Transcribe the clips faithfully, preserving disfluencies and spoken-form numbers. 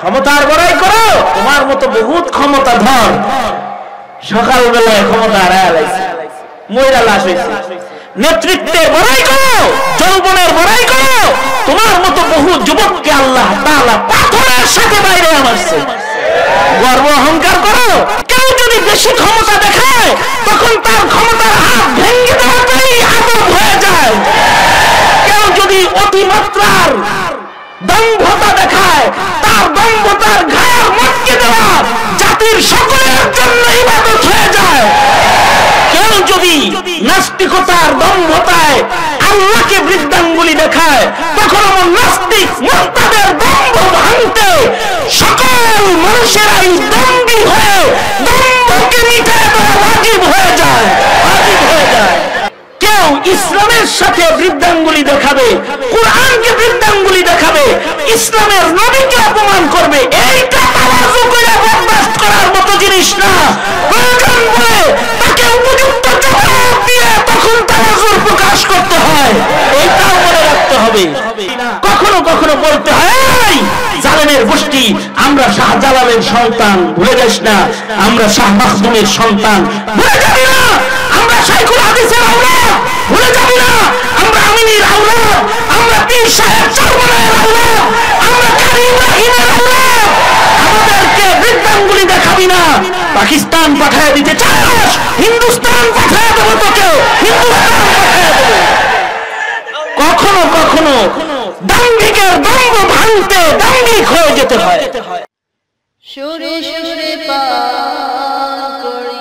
ক্ষমতার বড়াই করো, তোমার মতো বহুত ক্ষমতাধর সকালবেলায় ক্ষমতা হারায় লাইছে, ময়রা লাশ হইছে। নেতৃত্বের বড়াই করো, যৌবনের বড়াই করো, তোমার মতো বহু যুবককে আল্লাহ তাআলা পাথরের সাথে বাইরে মারছে। গর্ব অহংকার করো, কেউ যদি বেশি ক্ষমতা দেখায় তখন তার ক্ষমতার হাত ভেঙে দেওয়াটাই আদব হয়ে যায়। কেউ যদি অতিমাত্রার দম্ভতা দেখায়, তার দম্ভতার ঘাড় মটকে দেওয়া জাতির সকলের জন্য ইবাদত হয়ে যায়। কেউ যদি নাস্তিকতার দম্ভতায় আল্লাহকে বৃদ্ধাঙ্গুলি দেখায়, তখন আমার নাস্তিক মুরতাদের দম্ভ ভাঙতে সকল মানুষেরাই দম্ভী হয়ে দম্ভকে মিটায় দেওয়া ওয়াজিব হয়ে যায়, ওয়াজিব হয়ে যায়। কেউ ইসলামের সাথে বৃদ্ধাঙ্গুলি দেখাবে, কোরআনকে বৃদ্ধাঙ্গুলি দেখাবে, ইসলামের নবীকে অপমান করবে, এইটা তাওয়াজু করে বরদাস্ত করার মতো জিনিস না। প্রয়োজন বলে তাকে উপযুক্ত জবাব দিয়ে তখন তাওয়াজুর প্রকাশ করতে হয়, এইটাও মনে রাখতে হবে। কখনো কখনো বলতে হয়, জালেমের গোষ্ঠী, আমরা শাহজালালের সন্তান, ভুলে যাস না। আমরা শাহ মাখদুমের সন্তান, ভুলে যাবি না। আমরা শাইখুল হাদিসের আওলাদ, ভুলে যাবি না। আমরা আমিনীর আওলাদ, আমরা পীর সাহেব চরমনায়ের আওলাদ, আমরা কারি ইব্রাহিমের আওলাদ। আমাদেরকে বৃদ্ধাঙ্গুলি দেখাবি না। পাকিস্তান পাঠায় দিতে চাস, হিন্দুস্তান পাঠায় দেবো তোকে, হিন্দুস্তান পাঠায় দেবো। কখনো কখনো দাম্ভিকের দম্ভ ভাঙতে দাম্ভিক হয়ে যেতে হয়। সুরে সুরে পান করি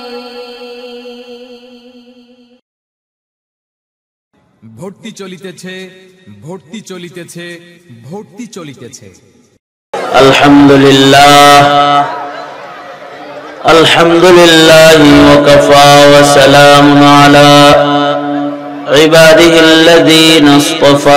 ভর্তি চলিতেছে, ভর্তি চলিতেছে, ভর্তি চলিতেছে। আলহামদুলিল্লাহ, আলহামদুলিল্লাহ ওয়া কাফা ওয়া সালামুন আলা ইবাদিহিল্লাযীনা ইসতাফা।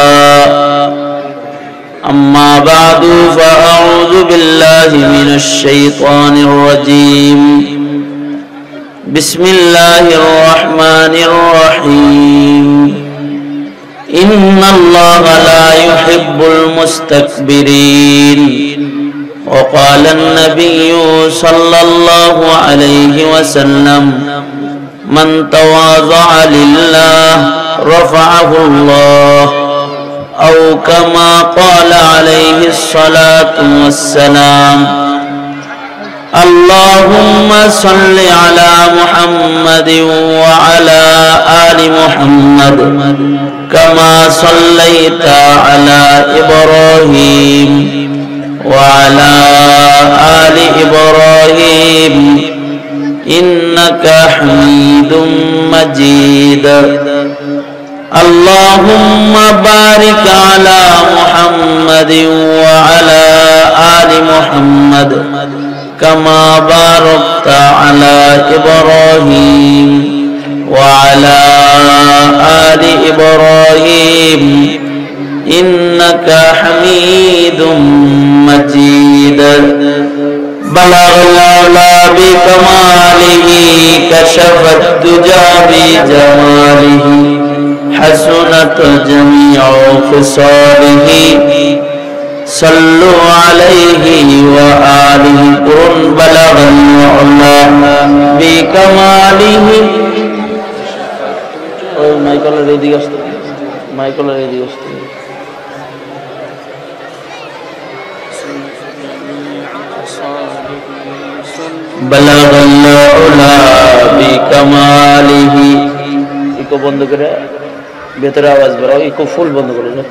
أما بعد فأعوذ بالله من الشيطان الرجيم. بسم الله الرحمن الرحيم. إن الله لا يحب المستكبرين. وقال النبي صلى الله عليه وسلم: من تواضع لله رفعه الله، أو كما قال عليه الصلاة والسلام. اللهم صل على محمد وعلى آل محمد كما صليت على إبراهيم وعلى آل إبراهيم إنك حميد مجيد. اللهم بارك على محمد وعلى آل محمد كما باركت على إبراهيم وعلى آل إبراهيم إنك حميد مجيد. بلغ العلا بكماله، كشف الدجى بجماله، حسنت جميع خصاله. صلوا عليه وآله. قرن بلغ العلا بكماله. মাইকলের এদিকে আসতে, মাইকলের এদিকে আসতে। بلغ العلا بكماله. ইকো বন্ধ করে ভেতরে আওয়াজ বেরো, ইকো ফুল বন্ধ করে দাও।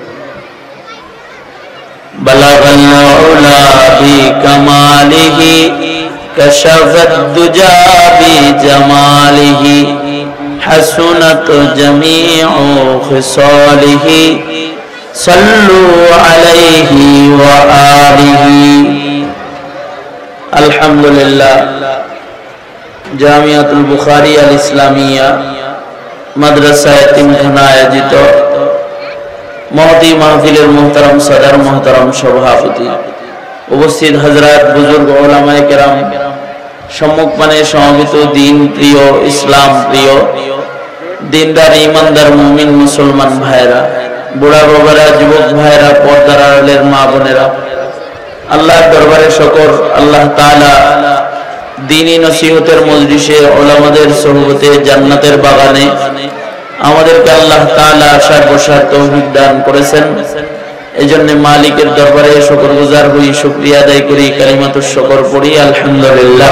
بلغ العلا بكماله، كشف الدجى بجماله، حسنت جميع خصاله. صلوا عليه وآله. আলহামদুলিল্লাহ, জামিয়াতুল বুখারী আল ইসলামিয়া মাদ্রাসা এতিমখানা আয়োজিত মহতি মাহফিলের মুহতারাম সদর, মুহতারাম সভাপতি, উপস্থিত হযরত, বুজুর্গ, উলামায়ে কেরাম, সম্মুখপানে সমবেত দিন প্রিয়, ইসলাম প্রিয়, দিনদার ইমানদার মুমিন মুসলমান ভাইরা, বুড়া বাবারা, যুবক ভাইরা, পর্দার আড়ালের মা বোনেরা, আল্লাহর দরবারে শুকর, আল্লাহ তাআলা দ্বীনি নসিহতের মজলিসে উলামাদের সোহবতে জান্নাতের বাগানে আমাদেরকে আল্লাহ তাআলা আসার বসার তৌফিক দান করেছেন। এজন্য মালিকের দরবারে শুকরগুজার হই, শুকরিয়া আদায় করি, কালিমাতুশ শুকর পড়ি, আলহামদুলিল্লাহ।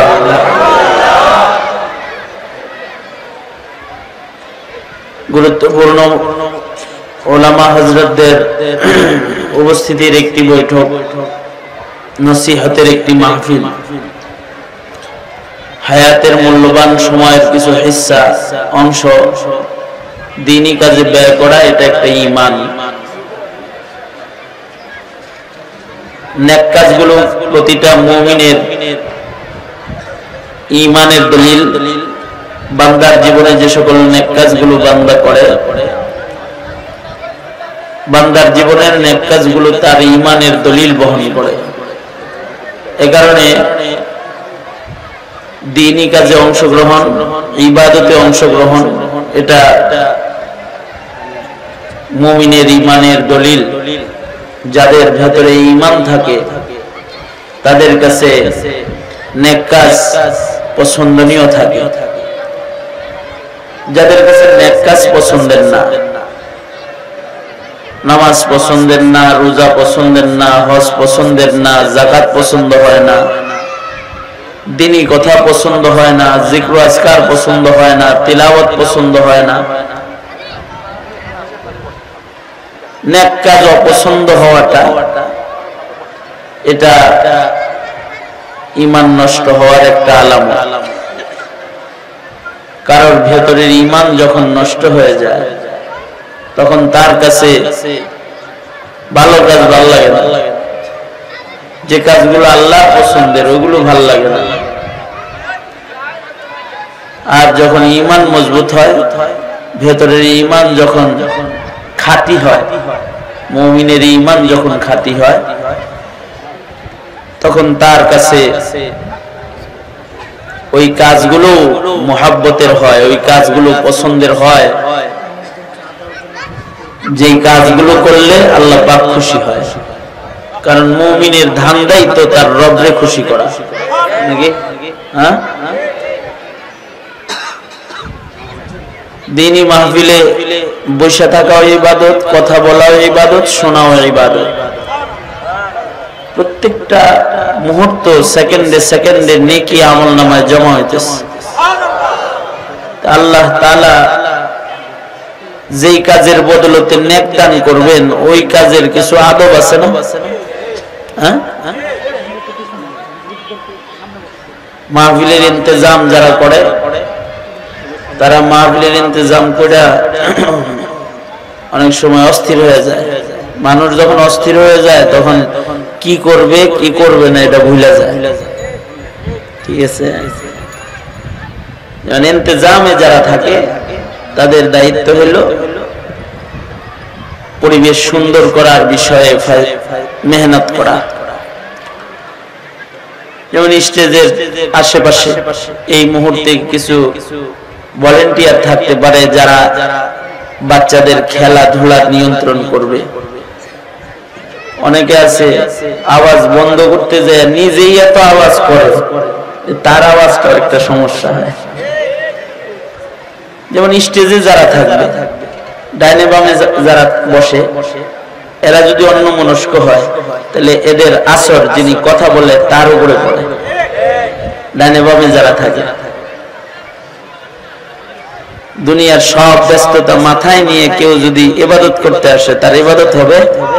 গুরুত্বপূর্ণ উলামা হযরতদের উপস্থিতির একটি বৈঠক, নসিহতের একটি মাহফিল, হায়াতের মূল্যবান সময়ের কিছু হিস্সা অংশ দ্বীনি কাজে ব্যয় করা, এটা একটা ঈমান। নেক কাজগুলো প্রতিটা মুমিনের ঈমানের দলিল। বান্দার জীবনে যে সকল নেক কাজগুলো বান্দা করে, বান্দার জীবনের নেক কাজগুলো তার ঈমানের দলিল বহন করে। এ কারণে দ্বীনি কাজে অংশগ্রহণ, ইবাদতে অংশগ্রহণ, এটা মুমিনের ঈমানের দলিল। যাদের ভেতরে ঈমান থাকে তাদের কাছে নেক কাজ পছন্দনীয় থাকে। যাদের কাছে নেক কাজ পছন্দের না, নামাজ পছন্দের না, রোজা পছন্দের না, হজ পছন্দের না, যাকাত পছন্দ হয় না, দ্বীনি কথা পছন্দ হয় না, জিক্র আজকার পছন্দ হয় না, তিলাওয়াত পছন্দ হয় না, নেক কাজ অপছন্দ হওয়াটা এটা ঈমান নষ্ট হওয়ার একটা আলামত। কারোর ভেতরের ঈমান যখন নষ্ট হয়ে যায় তখন তার কাছে ভালো কাজ ভালো লাগে না, যে কাজগুলো আল্লাহ পছন্দের ওইগুলো ভালো লাগে না। আর যখন ঈমান মজবুত হয়, ভেতরের ঈমান যখন খাঁটি হয়, মুমিনের ঈমান যখন খাঁটি হয়, তখন তার কাছে ওই কাজগুলো মুহাব্বতের হয়, ওই কাজগুলো পছন্দের হয়, যেই কাজগুলো করলে আল্লাহ পাক খুশি হয়। কারণ মুমিনের ধান্দাই তো তার রবরে খুশি করা, নাকি? হ্যাঁ, দ্বীনি মাহফিলে বসে থাকাও ইবাদত, কথা বলাও ইবাদত, শোনাও ইবাদত। প্রত্যেকটা মুহূর্ত, সেকেন্ডে সেকেন্ডে নেকি আমল নামায় জমা হইতেছে। আল্লাহ তাআলা যেই কাজের বদলতে নেক দান করবেন, ওই কাজের কিছু আদব আছে না? হ্যাঁ, মাহফিলের ইন্তজাম যারা করে, তারা মাহফিলের ইন্তজাম করে অনেক সময় অস্থির হয়ে যায়। মানুষ যখন অস্থির হয়ে যায় তখন কি করবে কি করবে না এটা ভুলে যায়। ঠিক আছে, ইন্তজামে যারা থাকে তাদের দায়িত্ব হলো পরিবেশ সুন্দর করার বিষয়ে মেহনত করা। যেমন স্টেজের আশেপাশে এই মুহূর্তে কিছু ভলেন্টিয়ার থাকতে পারে যারা বাচ্চাদের খেলাধুলা নিয়ন্ত্রণ করবে। অনেকে আছে আওয়াজ বন্ধ করতে যায় নিজেই এত আওয়াজ করে, তার আওয়াজটা একটা সমস্যা হয়। যেমন স্টেজে যারা থাকবে, ডাইনে বামে যারা বসে, এরা যদি অন্য মনস্ক হয় তাহলে এদের আসর যিনি কথা বলে তার উপরে পড়ে। ডাইনে বামে যারা থাকে, দুনিয়ার সব ব্যস্ততা মাথায় নিয়ে কেউ যদি ইবাদত করতে আসে, তার ইবাদত হবে।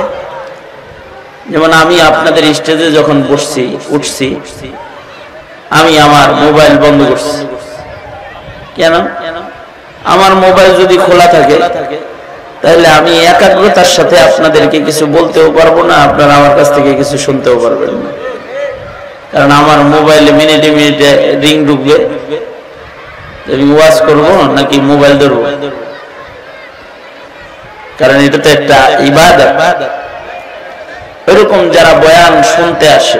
যেমন আমি আপনাদের স্টেজে যখন বসছি উঠছি, আমি আমার মোবাইল বন্ধ করছি। কেন? আমার মোবাইল যদি খোলা থাকে তাহলে আমি একাগ্রতার সাথে আপনাদেরকে কিছু বলতেও পারবো না, আপনারা আমার কাছ থেকে কিছু শুনতেও পারবেন না। কারণ আমার মোবাইলে মিনিটে মিনিটে রিং ঢুকবে, আমি ওয়াজ করবো নাকি মোবাইল ধরবো? কারণ এটা তো একটা ইবাদত। এরকম যারা বয়ান শুনতে আসে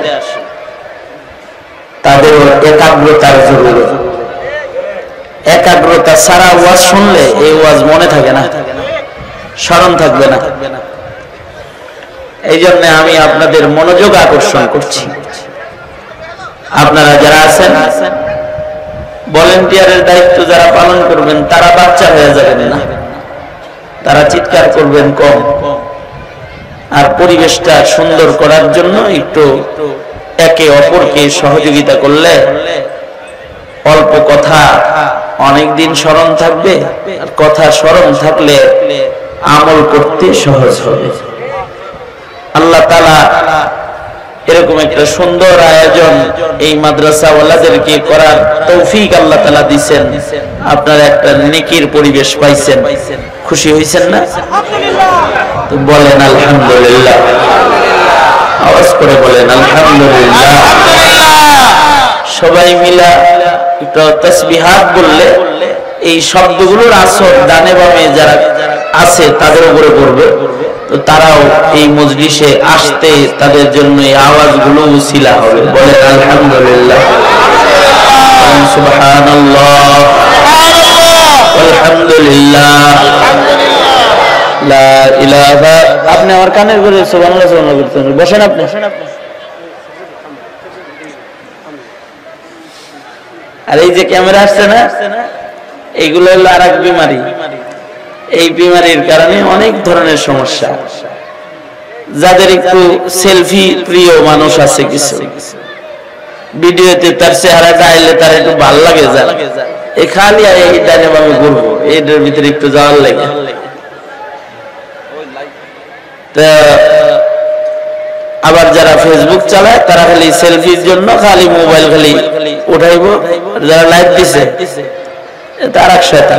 তাদের একাগ্রতার জরুরত। একাগ্রতা ছাড়া ওয়াজ শুনলে এই ওয়াজ মনে থাকে না, স্মরণ থাকবে না। এই জন্য আমি আপনাদের মনোযোগ আকর্ষণ করছি। আপনারা যারা আছেন ভলেন্টিয়ারের দায়িত্ব যারা পালন করবেন তারা বাচ্চা হয়ে যাবেন না, তারা চিৎকার করবেন কম, আর পরিবেশটা সুন্দর করার জন্য একটু একে অপরকে সহযোগিতা করলে অল্প কথা অনেক দিন স্মরণ থাকবে, আর কথা স্মরণ থাকলে আমল করতে সহজ হবে। আল্লাহ তাআলা এরকম একটা সুন্দর আয়োজন এই মাদ্রাসাওয়ালাদেরকে করার তৌফিক আল্লাহ তাআলা দিবেন। আপনারা একটা নেকির পরিবেশ পাইছেন, খুশি হয়েছেন না? তো বলেন আলহামদুলিল্লাহ, আওয়াজ করে বলেন আলহামদুলিল্লাহ। সবাই মিলা একটু তাসবিহাত বললে এই শব্দগুলোর আসর ডানে বামে যারা আছে তাদের উপরে পড়বে, তো তারাও এই মজলিসে আসতে তাদের জন্য এই আওয়াজগুলো উসিলা হবে। বলেন আলহামদুলিল্লাহ, সুবহানাল্লাহ, আলহামদুলিল্লাহ, লা ইলাহা। আপনি আমার কানের করে সুবহানাল্লাহ সুবহানাল্লাহ করতেন। বসেন আপনি। আর এই যে ক্যামেরা আসছে না, এইগুলো হলো আর এক বিমারি। এই বিমারির কারণে অনেক ধরনের সমস্যা। যাদের একটু সেলফি প্রিয় মানুষ আছে, কিছু ভিডিওতে তার চেহারাটা আইলে তার একটু ভাল লাগে, যায় এই খালি এই ডানে বামে ঘুরবো, এটার ভিতরে একটু যাওয়ার লাগে। আবার যারা ফেসবুক চালায় তারা খালি সেলফির জন্য খালি মোবাইল খালি উঠাইবো, যারা লাইভ দিছে তার এক শয়তান।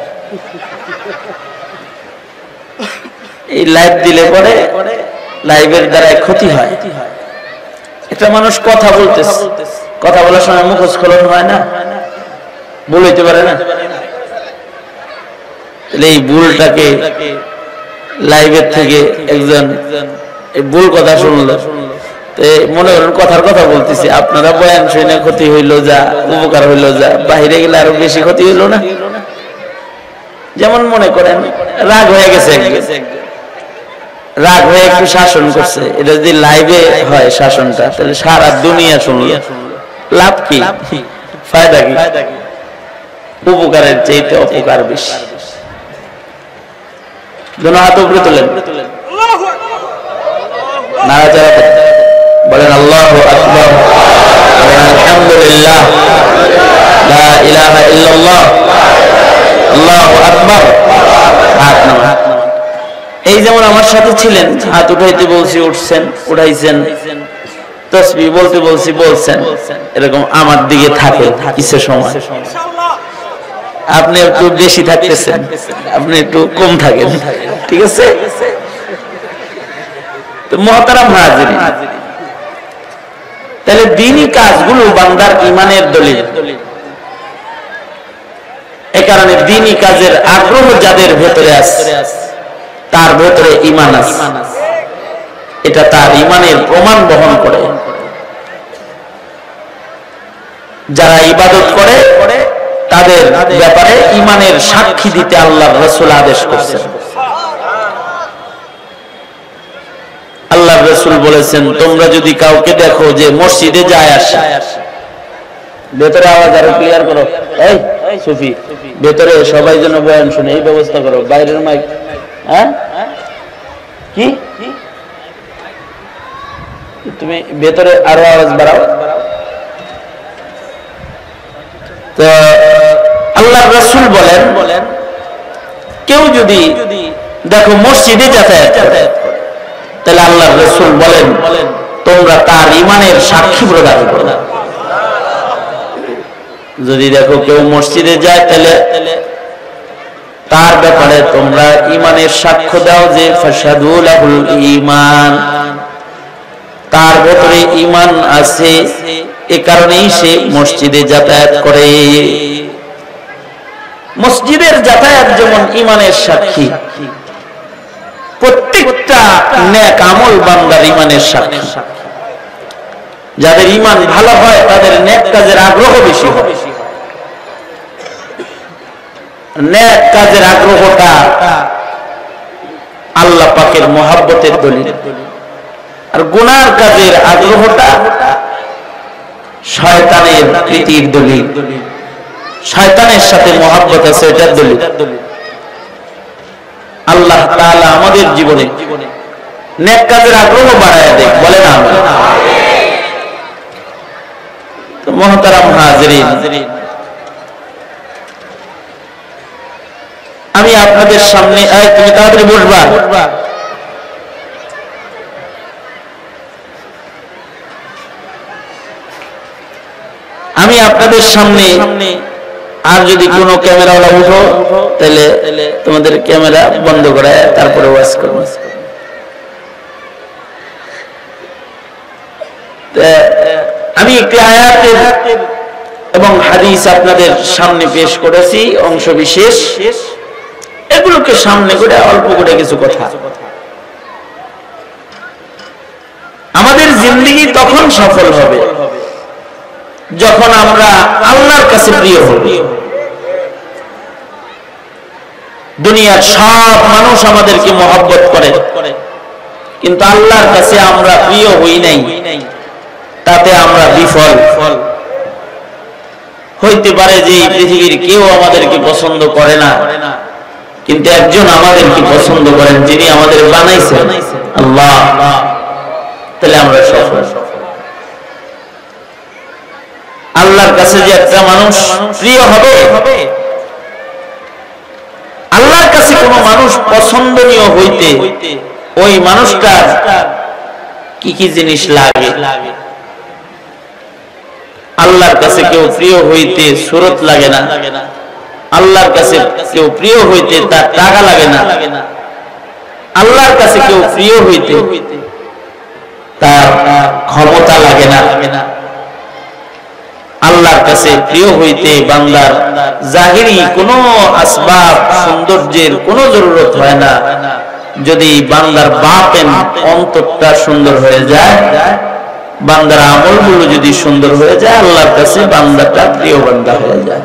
এই লাইভ দিলে পরে লাইভের দ্বারা ক্ষতি হয়। একটা মানুষ কথা বলতেছে, কথা বলার সময় মুখস্খলন হয় না, ভুল হইতে পারে না? এই ভুলটাকে লাইভের থেকে একজন এই ভুল কথা শুনলো, মনে করেন কথার কথা বলতেছি, আপনারা বয়ান শুনে ক্ষতি হইলো যা, উপকার হইলো যা, বাহিরে গেলে আরো বেশি ক্ষতি হইলো না? যেমন মনে করেন রাগ হয়ে গেছে, রাগ হয়ে একটু শাসন করছে, এটা যদি লাইভে হয় শাসনটা, তাহলে সারা দুনিয়া শুনলো, লাভ কি, ফায়দা কি? উপকারের চাইতে অপকার বেশি। দুনো হাত উপরে তোলেন, নাড়াচাড়া বলেন আল্লাহু আকবার, বলেন আলহামদুলিল্লাহ, লা ইলাহা ইল্লাল্লাহ, আল্লাহু আকবার। হাত নামান। এই যেমন আমার সাথে ছিলেন, হাত উঠাইতে বলছি উঠছেন, উঠাইছেন, তাসবিহ বলতে বলছি বলছেন, এরকম আমার দিকে থাকে কিছু সময়। আপনি একটু বেশি থাকতেছেন, আপনি একটু কম থাকেন, ঠিক আছে? তো মুহতারাম হাজিরিন, তাহলে দ্বীনি কাজগুলো বান্দার ঈমানের দলিল। এই কারণে দ্বীনি কাজের আগ্রহ যাদের ভেতরে আছে তার ভেতরে ঈমান আছে, এটা তার ঈমানের প্রমাণ বহন করে। যারা ইবাদত করে তাদের ব্যাপারে ঈমানের সাক্ষী দিতে আল্লাহর রাসূল আদেশ করেছেন। আল্লাহর রাসূল বলেছেন, তোমরা যদি কাউকে দেখো যে মসজিদে যায় আসে, ভেতরে আওয়াজ আরো ক্লিয়ার করো, এই সুফি ভেতরে সবাই যেন বয়ান শুনে এই ব্যবস্থা করো, বাইরের মাইক, হ্যাঁ কি তুমি ভেতরে আরো আওয়াজ বাড়াও। তো আল্লাহর রাসূল বলেন, কেউ যদি দেখো মসজিদে যাতায়াত করে, তাহলে আল্লাহর রাসূল বলেন তোমরা তার ঈমানের সাক্ষী প্রদান করো। যদি দেখো কেউ মসজিদে যায়, তাহলে তার ব্যাপারে তোমরা ঈমানের সাক্ষ্য দাও যে ফাশহাদু লাহুল ঈমান, তার ভেতরে ঈমান আছে, এ কারণেই সে মসজিদে যাতায়াত করে। মসজিদের যাতায়াত যেমন ঈমানের সাক্ষী, প্রত্যেকটা নেক আমল বান্দার ঈমানের সাক্ষী। যাদের ঈমান ভালো হয় তাদের নেক কাজের আগ্রহ বেশি হয়। নেক কাজের আগ্রহটা আল্লাহ পাকের মহব্বতের দলিল। আর গুনার কাজের আগ্রহটা শয়তানের প্রীতির দলিল, শয়তানের সাথে মহব্বত আছে এটার দলিল। আল্লাহ তাআলা আমাদের জীবনে নেক কাজের আগ্রহ বাড়ায় দেয়, বলেন আমিন। তো মুহতারাম হাজিরিন, আমি আপনাদের সামনে, তুমি তাড়াতাড়ি বসবা, আমি আপনাদের সামনে, আর যদি কোনো ক্যামেরাওয়ালা উঠো তাহলে তোমাদের ক্যামেরা বন্ধ করে তারপরে ওয়াজ করবো। আমি একটি আয়াতের এবং হাদিস আপনাদের সামনে পেশ করেছি অংশ বিশেষ, এগুলোকে সামনে করে অল্প করে কিছু কথা। আমাদের জিন্দেগি তখন সফল হবে যখন আমরা আল্লাহর কাছে প্রিয় হব। দুনিয়ার সব মানুষ আমাদেরকে মহব্বত করে, কিন্তু আল্লাহর কাছে আমরা প্রিয় হই নাই, তাতে আমরা বিফল। হইতে পারে যে পৃথিবীর কেউ আমাদেরকে পছন্দ করে না, কিন্তু একজন আমাদেরকে পছন্দ করেন, যিনি আমাদের বানাইছেন, আল্লাহ। তাহলে আমরা সফল। আল্লাহর কাছে যে একটা মানুষ প্রিয় হবে, আল্লাহর কাছে কোন মানুষ পছন্দনীয় হইতে ওই মানুষটার কি কি জিনিস লাগে। আল্লাহর কাছে কেউ প্রিয় হইতে সুরত লাগে না, আল্লাহর কাছে কেউ প্রিয় হইতে তার টাকা লাগে না, আল্লাহর কাছে কেউ প্রিয় হইতে তার ক্ষমতা লাগে না, আল্লাহর কাছে প্রিয় হইতে বান্দার জাহিরি কোনো আসবাব সৌন্দর্যের কোনো জরুরত হয় না। যদি বান্দার বাতেন অন্তরটা সুন্দর হয়ে যায়, বান্দার আমলগুলো যদি সুন্দর হয়ে যায়, আল্লাহর কাছে বান্দাটা প্রিয় বান্দা হয়ে যায়।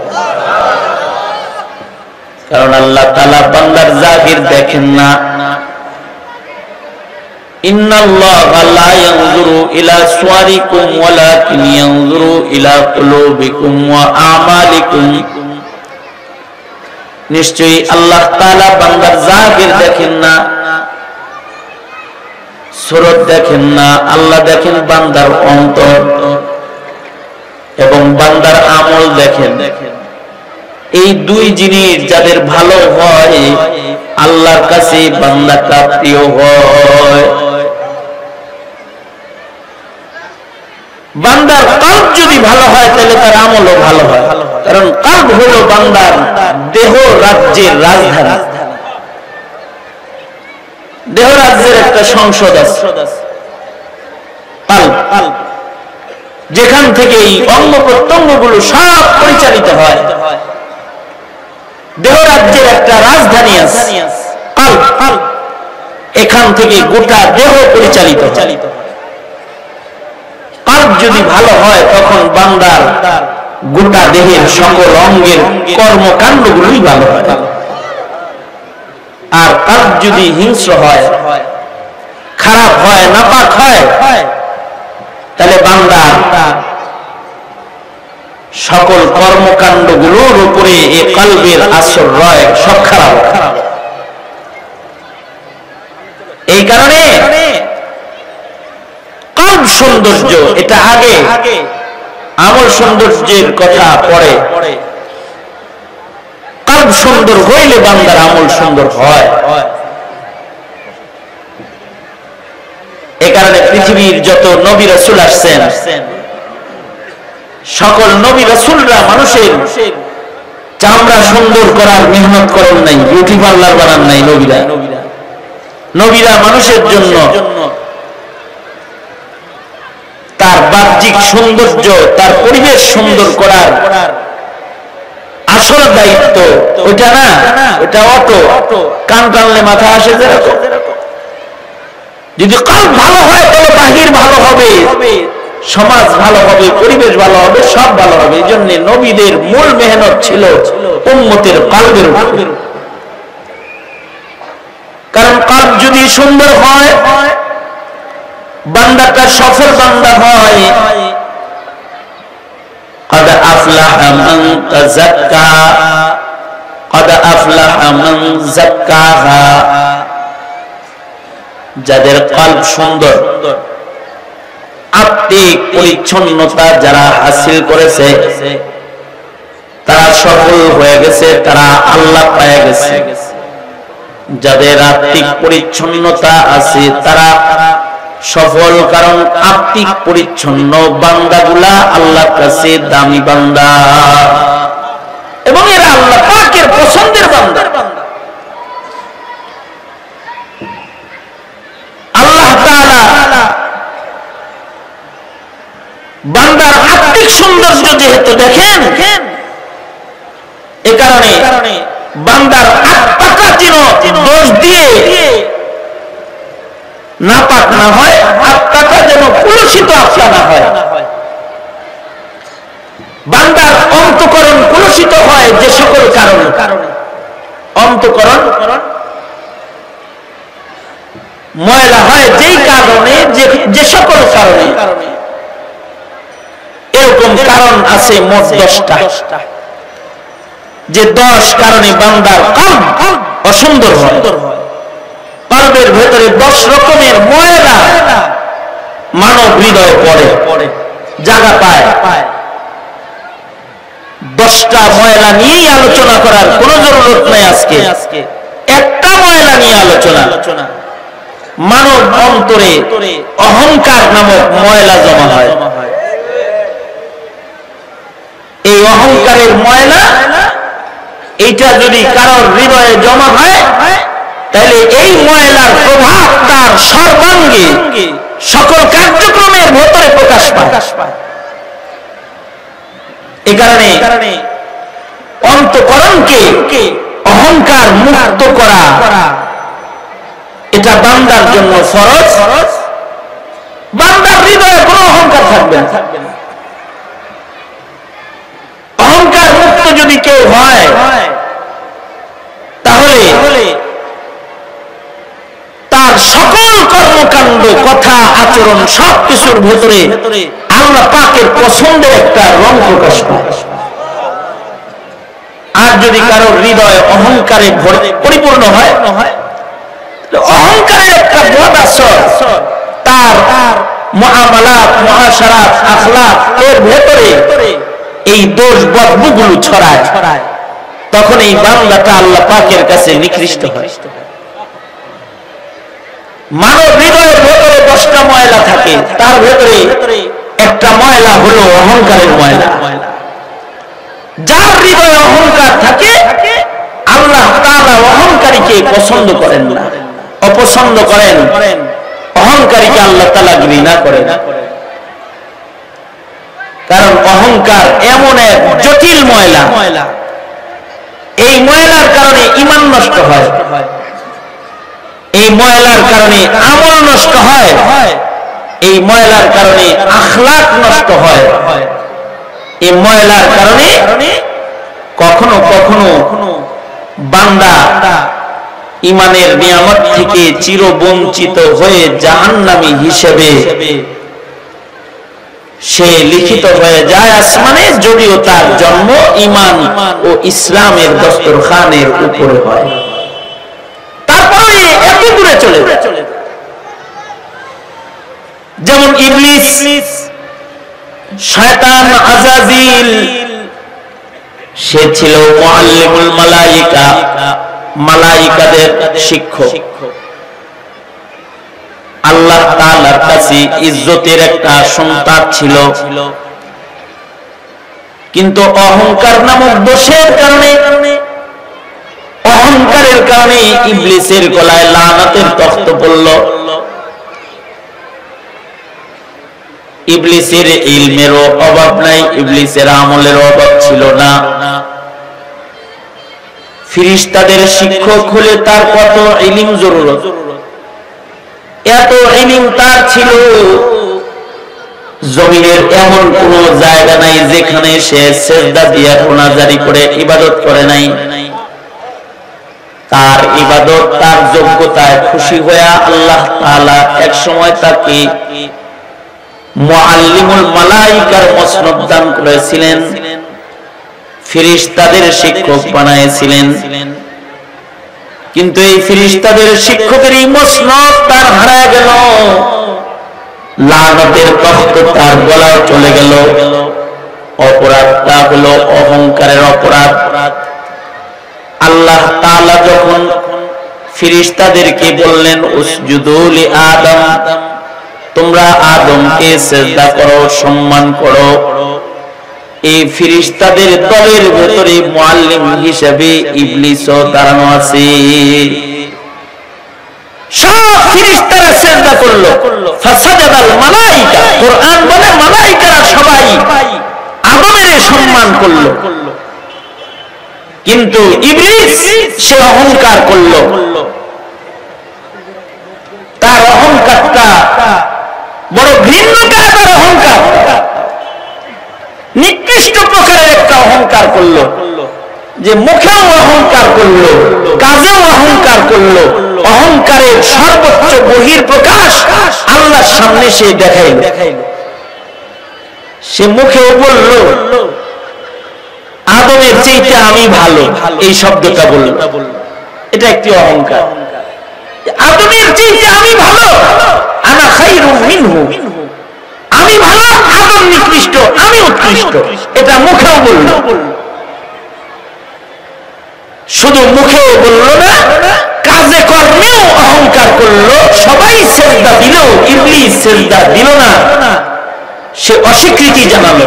কারণ আল্লাহ তাআলা বান্দার জাহির দেখেন না। ইন্নাল্লাহা লা ইয়ানজুরু ইলা সুওয়ারিকুম ওয়ালাকিন ইয়ানজুরু ইলা কুলুবিকুম ওয়া আমালিকুম। নিশ্চয়ই আল্লাহ তাআলা বান্দার জাহির দেখেন না, সুরত দেখেন না, আল্লাহ দেখেন বান্দার অন্তর এবং বান্দার আমল দেখেন। এই দুই জিনিস যাদের ভালো হয়, আল্লাহর কাছে বান্দাটা প্রিয় হয়। বান্দার কলব যদি ভালো হয় তাহলে তার আমলও ভালো হয়, কারণ কলব হলো বান্দার দেহ রাজ্যের রাজধানী। দেহ রাজ্যের একটা সংসদ আছে কলব, যেখান থেকে এই অঙ্গ প্রত্যঙ্গ গুলো সব পরিচালিত হয়। দেহ রাজ্যের একটা রাজধানী আছে কলব, এখান থেকে গোটা দেহ পরিচালিত। কলব যদি ভালো হয় তখন বান্দার গোটা দেহের সকল অঙ্গের কর্মকাণ্ডগুলোই ভালো হয়। আর কলব যদি হিংস্র হয়, খারাপ হয়, নাপাক হয়, তাহলে বান্দার সকল কর্মকাণ্ডগুলোর উপরে এই কলবের আসর রয়, সব খারাপ। এই কারণে কলব সৌন্দর্য এটা আগে, আমল সৌন্দর্যের কথা পরে। কলব সুন্দর হইলে বান্দার আমল সুন্দর হয়। এ কারণে পৃথিবীর যত নবী রাসূল আসছেন, সকল নবী রাসূলরা মানুষের চামড়া সুন্দর করার মেহনত করেন নাই, বিউটি পার্লার বানান নাই। নবীরা নবীরা মানুষের জন্য তার বাহ্যিক সৌন্দর্য, তার পরিবেশ সুন্দর করার আসল দায়িত্ব ওইটা না, ওটা অটো। কান টানলে মাথা আসে যেরকম। যদি কলব ভালো হয় তাহলে বাহির ভালো হবে, সমাজ ভালো হবে, পরিবেশ ভালো হবে, সব ভালো হবে। এই জন্য নবীদের মূল মেহনত ছিল উম্মতের কলবের উপর। কারণ কলব যদি সুন্দর হয়, বান্দাটা সফল বান্দা হয়। قد أفلح من تزكى قد أفلح من زكاها। যাদের কল্প সুন্দর, আত্মিক পরিচ্ছন্নতা যারা হাসিল করেছে তারা সফল হয়ে গেছে, তারা আল্লাহ পেয়ে গেছে। যাদের আত্মিক পরিচ্ছন্নতা আছে তারা সফল, কারণ আত্মিক পরিচ্ছন্ন বান্দাগুলা আল্লাহর কাছে দামি বান্দা এবং এরা আল্লাহ পাকের পছন্দের বান্দা। আল্লাহ তাআলা বান্দার আত্মিক সৌন্দর্য যেহেতু দেখেন, এ কারণে বান্দার আত্মাটা যেন দোষ দিয়ে নাপাক না হয়, আত্মাটা যেন কুলসিত আত্মা না হয়। বান্দার অন্তঃকরণ কুলসিত হয় যে সকল কারণে, অন্তঃকরণ ময়লা হয় যেই কারণে, যে সকল কারণে। এরকম কারণ আছে মোট দশটা, যে দশ কারণে বান্দার কলব অসুন্দর হয়। কলবের ভেতরে দশ রকমের ময়লা মানব হৃদয়ে পড়ে, জায়গা পায়। দশটা ময়লা নিয়েই আলোচনা করার কোন জরুরত নাই আজকে। একটা ময়লা নিয়ে আলোচনা। মানব অন্তরে অহংকার নামক ময়লা জমা হয়। এই অহংকারের ময়লা এইটা যদি কারোর হৃদয়ে জমা হয়, তাহলে এই ময়লার প্রভাব তার সর্বাঙ্গে সকল কার্যক্রমের ভেতরে প্রকাশ পায়। এই কারণে অন্তঃকরণকে অহংকার মুক্ত করা এটা বান্দার জন্য ফরজ। বান্দার হৃদয়ে কোনো অহংকার থাকবে না। অহংকার মুক্ত যদি কেউ হয়, তাহলে তার সকল কর্মকাণ্ড, কথা, আচরণ সবকিছুর ভেতরে আল্লাহ পাকের পছন্দের একটা রং প্রকাশ পায়। আর যদি কারো হৃদয় অহংকারে পরিপূর্ণ হয়, অহংকারের একটা বদ আসর তার মুআমালাত, মুআশারাত, আখলাক এর ভেতরে এই দোষ বদগুলো ছড়ায়, তখন এই বান্দাটা আল্লাহ পাকের কাছে নিকৃষ্ট হয়। মানব হৃদয়ের ভেতরে দশটা ময়লা থাকে, তার ভেতরে একটা ময়লা হলো অহংকারের ময়লা। যার হৃদয়ে অহংকার থাকে আল্লাহ তাআলা অহংকারীকে পছন্দ করেন না, অপছন্দ করেন। অহংকারীকে আল্লাহ তাআলা ঘৃণা করেন, কারণ অহংকার এমন এক জটিল ময়লা, এই ময়লার কারণে ঈমান নষ্ট হয়, এই ময়লার কারণে আমল নষ্ট হয়, এই ময়লার কারণে আখলাক নষ্ট হয়, এই ময়লার কারণে কখনো কখনো বান্দা ঈমানের নিয়ামত থেকে চিরবঞ্চিত হয়ে জাহান্নামী হিসেবে সে লিখিত হয়ে যায় আসমানে, যদিও তার জন্ম ঈমান ও ইসলামের দস্তরখানের উপরে হয়। তারপরে এত দূরে চলে যায়, যেমন ইবলিস, শয়তান, আজাজিল, সে ছিল মুআল্লিমুল মালায়েকা, মালায়েকাদের শিক্ষক। আল্লাহ তাআলার কাছে ইজ্জতের একটা সন্তান ছিল, কিন্তু অহংকার নামক দোষের কারণে, অহংকারের কারণে ইবলিসের গলায় লানাতের তখ্ত পড়ল। ইবলিসের ইলমেরও অভাব নাই, ইবলিসের আমলের অভাব ছিল না। ফেরেশতাদের শিক্ষক হলে তার কত ইলম জরুরত, এত ইলম তার ছিল, জমিনের এমন কোন জায়গা নাই যেখানে সে সিজদা দিয়ে কোনাজারি করে ইবাদত করে নাই। তার ইবাদত, তার যোগ্যতায় খুশি হয়ে আল্লাহ তাআলা এক সময় তাকে মুআল্লিমুল মালাইকার মসনদ দান করেছিলেন, ফেরেশতাদের শিক্ষক বানাইছিলেন। কিন্তু এই ফেরেশতাদের শিক্ষকের এই মসনদ তার হারায় গেল, লানতের তখ্ত তার গলায় চলে গেল। অপরাধটা হলো অহংকারের অপরাধ। আল্লাহ তাআলা যখন ফেরেশতাদেরকে বললেন উসজুদু লি আদম, তোমরা আদমকে সিজদা করো, সম্মান করো, এই ফেরেশতাদের দলের ভিতরে মুআল্লিম হিসেবে ইবলিসও দাঁড়ানো আছে। সব ফেরেশতারা সিজদা করলো, ফাসাজাদাল মালাইকা, কুরআন বলে মালাইকারা সবাই আদমের সম্মান করলো। কিন্তু ইবলিস সে অহংকার করলো, তার অহংকারটা বড় ঘৃণ্যকার, তার অহংকার নিকৃষ্ট প্রকারের একটা অহংকার করলো, যে মুখেও অহংকার করলো, কাজেও অহংকার করলো। অহংকারের সর্বোচ্চ বহির প্রকাশ আল্লাহর সামনে সে দেখাইল। সে মুখেও বলল আদমের চাইতে আমি ভালো, এই শব্দটা বলল, এটা একটি অহংকার। আদমের চাইতে আমি ভালো, আনা খায়রুম মিনহু, আমি ভালো, আদম নিকৃষ্ট, আমি উৎকৃষ্ট, এটা মুখেও বলল। শুধু মুখেও বলল না, কাজে কর্মেও অহংকার করলো। সবাই সিজদা দিল, ইবলিস সিজদা দিল না, সে অস্বীকৃতি জানালো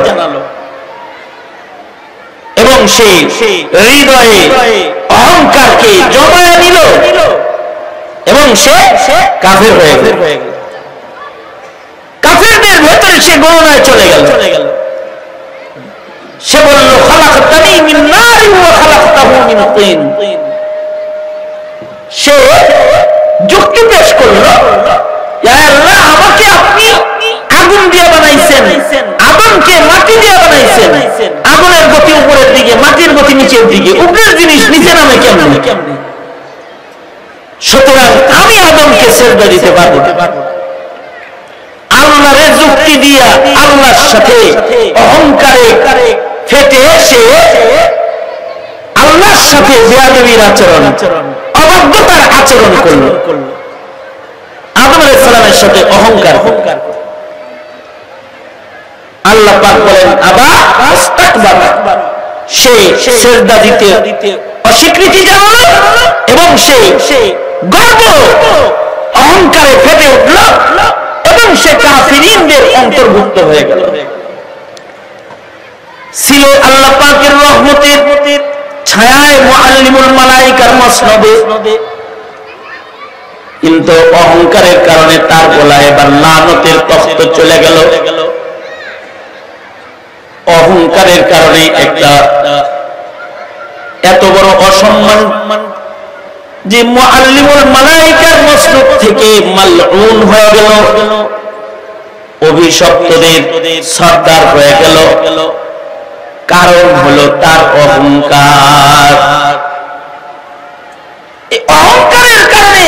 এবং সে হৃদয়ে অহংকারকে জমায়ে নিল এবং সে কাফের হয়ে গেল। কাফেরদের ভেতরে সে গণনায় চলে গেল। সে বলল খালাকতানি মিন নারিন ওয়া খালাকতাহু মিন তিন। সে যুক্তি পেশ করলো, ইয়া আল্লাহ, আমাকে আপনি আগুন দিয়ে বানাইছেন, আদমকে মাটি দিয়ে বানাইছেন। আগুনের গতি উপরের দিকে, মাটির গতি নিচের দিকে, উপরের জিনিস নিচে নামে কেমনে? সুতরাং আমি আদমকে সিজদা দিতে পারবো না। আল্লাহর যুক্তি দিয়া আল্লাহর সাথে অহংকারে ফেটে এসে আল্লাহর সাথে বেয়াদবির আচরণ, অবাধ্যতার আচরণ করলো। আদম আলাইহিস সালামের সাথে অহংকার। আল্লাহ পাক বলেন আবা আস্তাকবারা, সে সিজদা দিতে অস্বীকৃতি জানালো এবং সে গর্ব অহংকারে ফেটে উঠল এবং সে কাফিরিনদের অন্তর্ভুক্ত হয়ে গেল। ছিল আল্লাহ পাকের রহমতের ছায়ায় মুআল্লিমুল মালাইকার মসনদে, কিন্তু অহংকারের কারণে তার গলায় এবার লানতের তখ্ত চলে গেল। অহংকারের কারণে একটা এত বড় অসম্মান যে মুআল্লিমুল মালাইকার মসনদ থেকে মালউন হয়ে গেল, অভিশপ্তদের সর্দার হয়ে গেল। কারণ হলো তার অহংকার। এই অহংকারের কারণে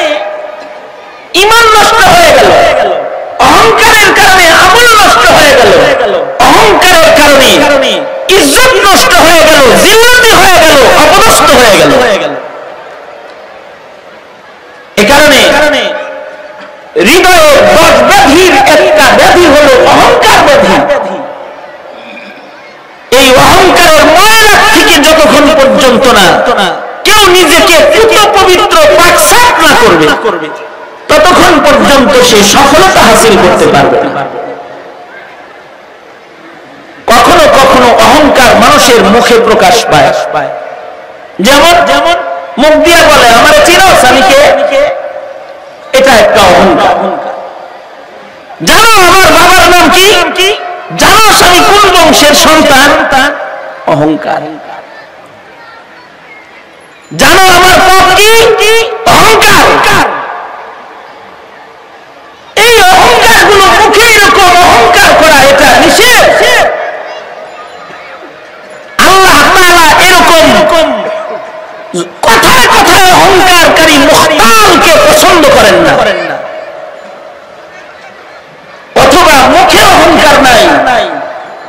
ঈমান নষ্ট হয়ে গেল, অহংকারের কারণে আমল নষ্ট হয়ে গেল, অহংকারের কারণে ইজ্জত নষ্ট হয়ে গেল, জিল্লতি হয়ে গেল, অপদস্থ হয়ে গেল। এ কারণে হৃদয়ের দশ ব্যাধির একটা ব্যাধি হলো অহংকার ব্যাধি। এই অহংকারের ময়লা থেকে যতক্ষণ পর্যন্ত না কেউ নিজেকে পুত পবিত্র পাক সাফ না করবে, ততক্ষণ পর্যন্ত সে সফলতা হাসিল করতে পারবে না। কখনো কখনো অহংকার মানুষের মুখে প্রকাশ পায়, যেমন যেমন মুখ দিয়ে বলে আমার চিনো স্বামীকে, এটা একটা অহংকার। জানো আমার বাবার নাম কি, জানো স্বামী কোন বংশের সন্তান, অহংকার। জানো আমার পথ কি, অহংকার। এই অহংকার গুলো মুখে এরকম অহংকার করা এটা নিষেধ। আল্লাহ তাআলা এরকম কথায় কথায়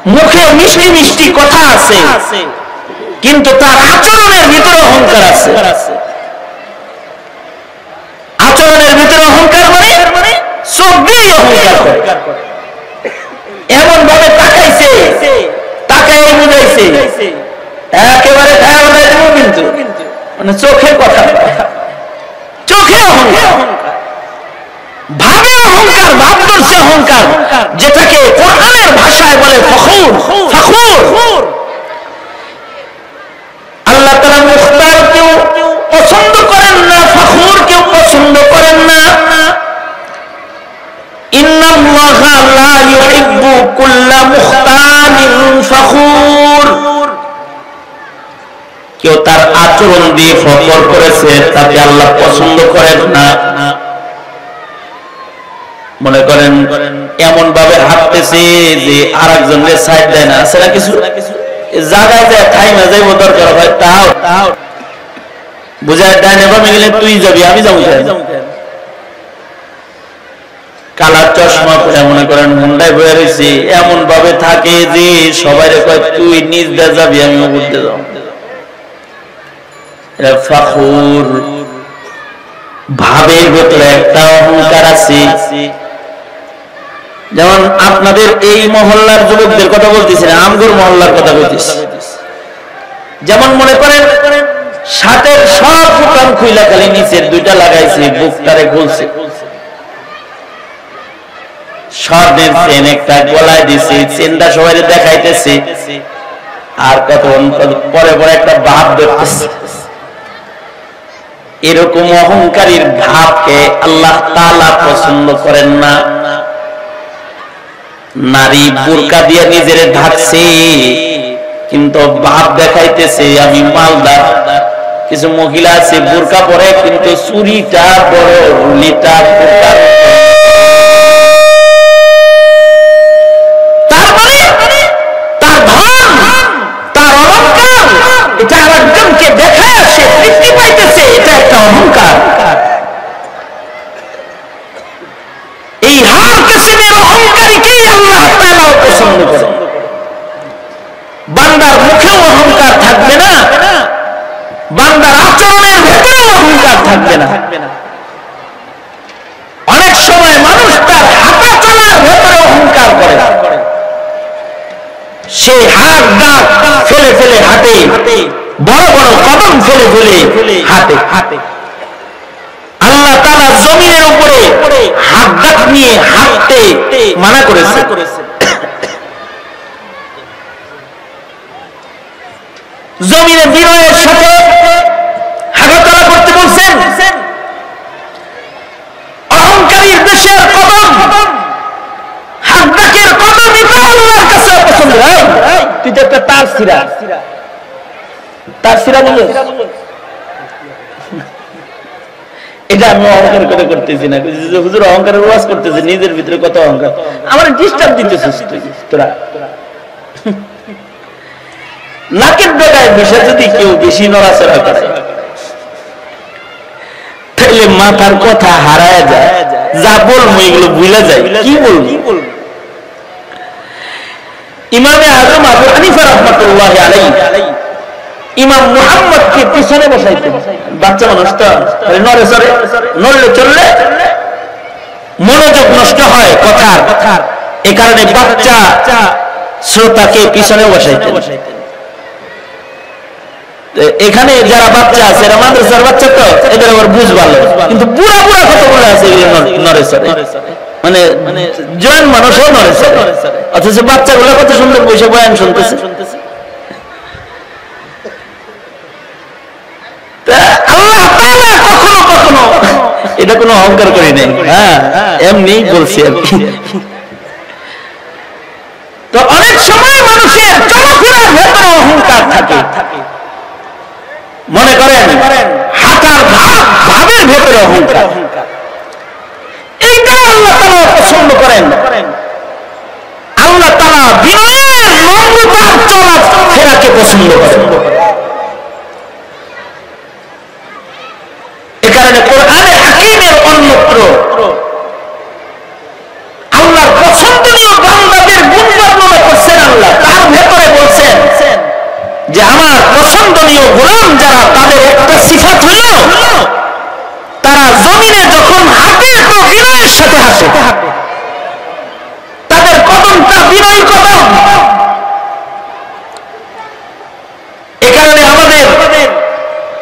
মুখে মিষ্টি মিষ্টি কথা আছে, কিন্তু তার আচরণের ভিতরে অহংকার আছে। আচরণের ভিতরে অহংকার মানে চোখ দিয়ে অহংকার করে, এমন ভাবে তাকাইছে, তাকাই বুঝাইছে একেবারে খায়া বানাই দেবো, কিন্তু মানে চোখে কথা, চোখে অহংকার, ভাবে অহংকার, ভাব করছে অহংকার, যেটাকে কোরআনের ভাষায় বলে ফখুর। ফখুর আল্লাহ তাআলা মুখতার কেউ পছন্দ করেন না, ফখুর কেউ পছন্দ করেন না। ইন্নাল্লাহা লা ইউহিব্বু কুল্লা মুখতালিন ফখুর। কেউ তার আচরণ দিয়ে ফখর করেছে, তাকে আল্লাহ পছন্দ করেন না। মনে করেন এমন ভাবে হাঁটতেছে যে আর একজনের সাইড দেয় না, আছে না কিছু জায়গায় যায় থাইমা যাইব, দরকার হয় তাও তাও বুঝায় ডাইনে বামে গেলে তুই যাবি, আমি যাবো। কালার চশমা পরে মনে করেন মুন্ডায় বয়ে রয়েছে, এমন ভাবে থাকে যে সবাই কয় তুই নিজ দে যাবি, আমি ঘুরতে যাবো। ফখুর ভাবের ভেতরে একটা অহংকার আছে। যেমন আপনাদের এই মহল্লার যুবকদের কথা বলতেছি না, আমগুর মহল্লার কথা বলতেছি। যেমন মনে করেন শার্টের সব বুতাম খুইলা খালি নিচের দুইটা লাগাইছে, বুকটারে খুলছে, স্বর্ণের চেন একটা গলায় দিছে, চেনটা সবাই দেখাইতেছে, আর কতক্ষণ পরে পরে একটা ভাব ধরতেছে। এরকম অহংকারীর ভাবকে আল্লাহ তাআলা পছন্দ করেন না। নারী বুরকা দিয়ে নিজের ঢাকছে, কিন্তু ভাব দেখাইতেছে আমি মালদার। কিছু মহিলা আছে বুরকা পরে, কিন্তু চুরিটা বড়, রুলিটা বুরকার। তার মানে তার ধন, তার অলংকার, এটা আরেকজনকে দেখায় সে তৃপ্তি পাইতেছে, এটা একটা অহংকার। এই হার কিসমের অহংকারীকেই আল্লাহ তাআলা পছন্দ করেন। বান্দার মুখেও অহংকার থাকবে না, বান্দার আচরণের ভেতরেও অহংকার থাকবে না। অনেক সময় মানুষ তার হাঁটা চলার ভেতরে অহংকার করে, সে হাত দাঁত ফেলে ফেলে হাঁটে, বড় বড় কদম ফেলে ফেলে হাঁটে হাঁটে আল্লাহ তাআলা জমিনের উপরে হাত দাঁত নিয়ে হাঁটতে মানা করেছে। জমিনে বিনয়ের সাথে হাঁটাচলা করতে বলছেন। অহংকারীর দেশের কদম, হাত দাঁতের কদম, এটা আল্লাহর কাছে পছন্দ হয়। তুই তো একটা তার সিরা, তার সিরা বলে এটা আমি অহংকার করে করতেছি না, হুজুর অহংকারের ওয়াজ করতেছে, নিজের ভিতরে কত অহংকার, আমার ডিস্টার্ব দিতেছিস তোরা। নাকের ডগায় বসে যদি কেউ বেশি নড়াচড়া করে, তাহলে মাথার কথা হারায় যায়, যা বলবো এগুলো ভুলে যায়, কি বলবো। ইমামে আজম আবু হানিফা রাহমাতুল্লাহি আলাইহি ইমাম মুহাম্মদকে পিছনে বসাইতেন। বাচ্চা মানুষ তো নড়ে চড়ে, নড়লে চললে মনোযোগ নষ্ট হয় কথার, এ কারণে বাচ্চা শ্রোতাকে পিছনে বসাইতেন। এখানে যারা বাচ্চা আছে এরা মাদ্রাসার বাচ্চা, তো এদের আবার বুঝ ভালো, কিন্তু বুড়া বুড়া কতগুলো আছে এগুলো নড়ে চড়ে, মানে জয়েন মানুষও নড়ে চড়ে, অথচ বাচ্চাগুলো কত সুন্দর বসে বয়ান শুনতেছে। আল্লাহ তাআলা কখনো কখনো এটা কোনো অহংকার করি নাই, হ্যাঁ এমনি বলছি আর কি। তো অনেক সময় মানুষের চলাফেরার ভেতরে অহংকার থাকে। মনে করেন হাঁটার ভাব, ভাবের ভেতরে অহংকার, এইটা আল্লাহ তাআলা পছন্দ করেন। আল্লাহ তাআলা বিনয়ের নম্রতার চলাফেরাকে পছন্দ করেন। এ কারণে কোরআনে হাকীমের অন্যত্র আল্লাহর পছন্দনীয় বান্দাদের গুণ বর্ণনা করছেন আল্লাহ।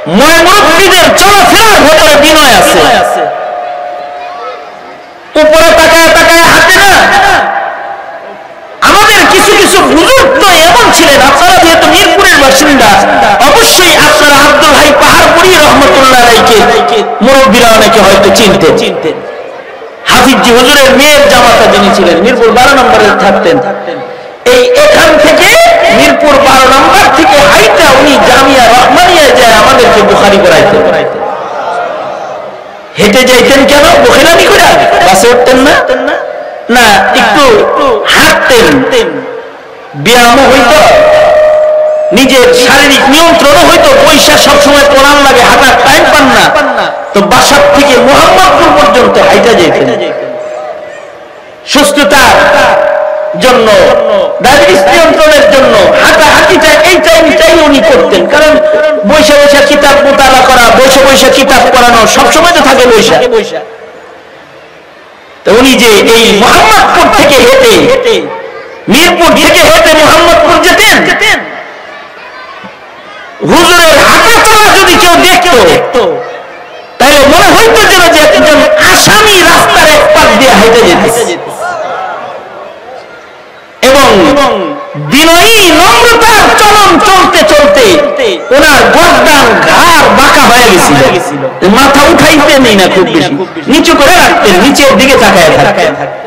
মুরব্বীদের চলাফেরার ভেতরে বিনয় আছে। উপরে তাকায় তাকায় হাঁটে না। আমাদের কিছু কিছু বুজুর্গ তো এমন ছিলেন, আপনারা যেহেতু মিরপুরের বাসিন্দা, অবশ্যই আপনারা আব্দুল হাই পাহাড়পুরি রহমতুল্লাহ আলাইকে মুরব্বীরা অনেকে হয়তো চিনতেন চিনতেন হাফিজি হুজুরের মেয়ের জামাতা যিনি ছিলেন, মিরপুর বারো নম্বরে থাকতেন। এই এখান থেকে মিরপুর বারো নম্বর থেকে হাইটা উনি জামিয়া রহমানিয়ায় যায় আমাদেরকে বুখারী পড়াইতেন। হেঁটে যাইতেন কেন? বুখারি করে বাসে উঠতেন না, না একটু হাঁটতেন, ব্যায়াম হইতো, নিজের শারীরিক নিয়ন্ত্রণ হইতো। পয়সা সবসময় পড়ান লাগে, হাঁটার টাইম পান না, তো বাসার থেকে মোহাম্মদপুর পর্যন্ত হাইটা যেতেন সুস্থতার জন্য, ডায়াবেটিস নিয়ন্ত্রণের জন্য। হাঁটা হাঁটিটা এই টাইমটাই উনি করতেন, কারণ বৈশা বৈশা কিতাব মোতালা করা, বৈশা বৈশা কিতাব পড়ানো সবসময় তো থাকে বৈশা। তো উনি যে এই মোহাম্মদপুর থেকে হেঁটে, মিরপুর থেকে হেঁটে মোহাম্মদপুর যেতেন, হুজুরের হাঁটা চলা যদি কেউ দেখতো তাহলে মনে হইতো যেন যে একজন আসামি রাস্তার এক পাশ দিয়ে হেঁটে যেতেছে। এবং বিনয়ী নম্রতার চলন চলতে চলতে ওনার গর্দান ঘাড় বাঁকা হয়ে গেছিল, মাথা উঠাইতে নেই না খুব বেশি, নিচু করে রাখতেন, নিচের দিকে তাকায় থাকতেন।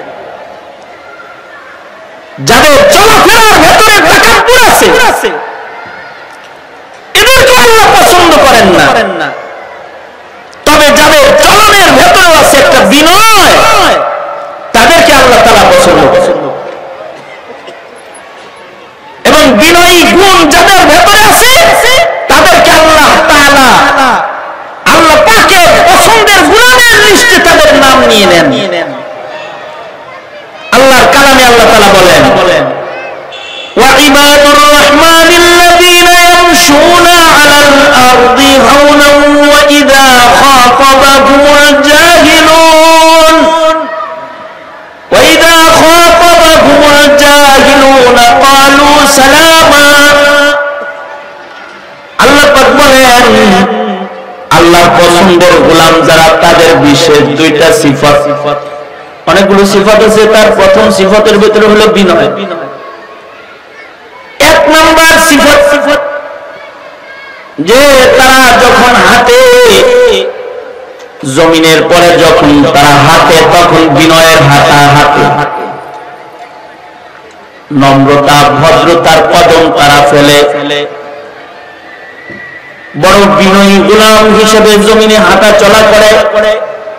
যাদের চলাফেরার ভেতরে তাকাব্বুর আছে এদেরকে আল্লাহ পছন্দ করেন না, তবে যাদের চলনের ভেতরে আছে একটা বিনয়, তাদেরকে আল্লাহ তাআলা পছন্দ করেন। এবং বিনয়ী গুণ যাদের ভেতরে আছে তাদেরকে আল্লাহ তাআলা আল্লাহ পাকের পছন্দের গুণের লিস্টে তাদের নাম নিয়ে নেন। আল্লাহর কালামে আল্লাহ তাআলা বলেন, ওয়া ইবাদুর রাহমানিল্লাযীনা ইয়ামশুনা আলাল আরদি হাওনান ওয়া ইযা খাতাবাহুমুল জাহিলুন ওয়া ইযা খাতাবাহুমুল জাহিলুনা ক্বালু সালামা। আল্লাহ পাক বলেন, আল্লাহর পছন্দের গোলাম যারা, তাদের বিশেষ দুইটা সিফাত, অনেকগুলো সিফাত আছে, তার প্রথম সিফাতের ভিতরে হলো বিনয়। এক নাম্বার সিফাত সিফাত যে তারা যখন হাঁটে, জমিনের পরে যখন তারা হাঁটে, তখন বিনয়ের হাঁটা হাঁটে, নম্রতা ভদ্রতার কদম তারা ফেলে ফেলে বড় বিনয়ী গোলাম হিসেবে জমিনে হাঁটা চলা করে।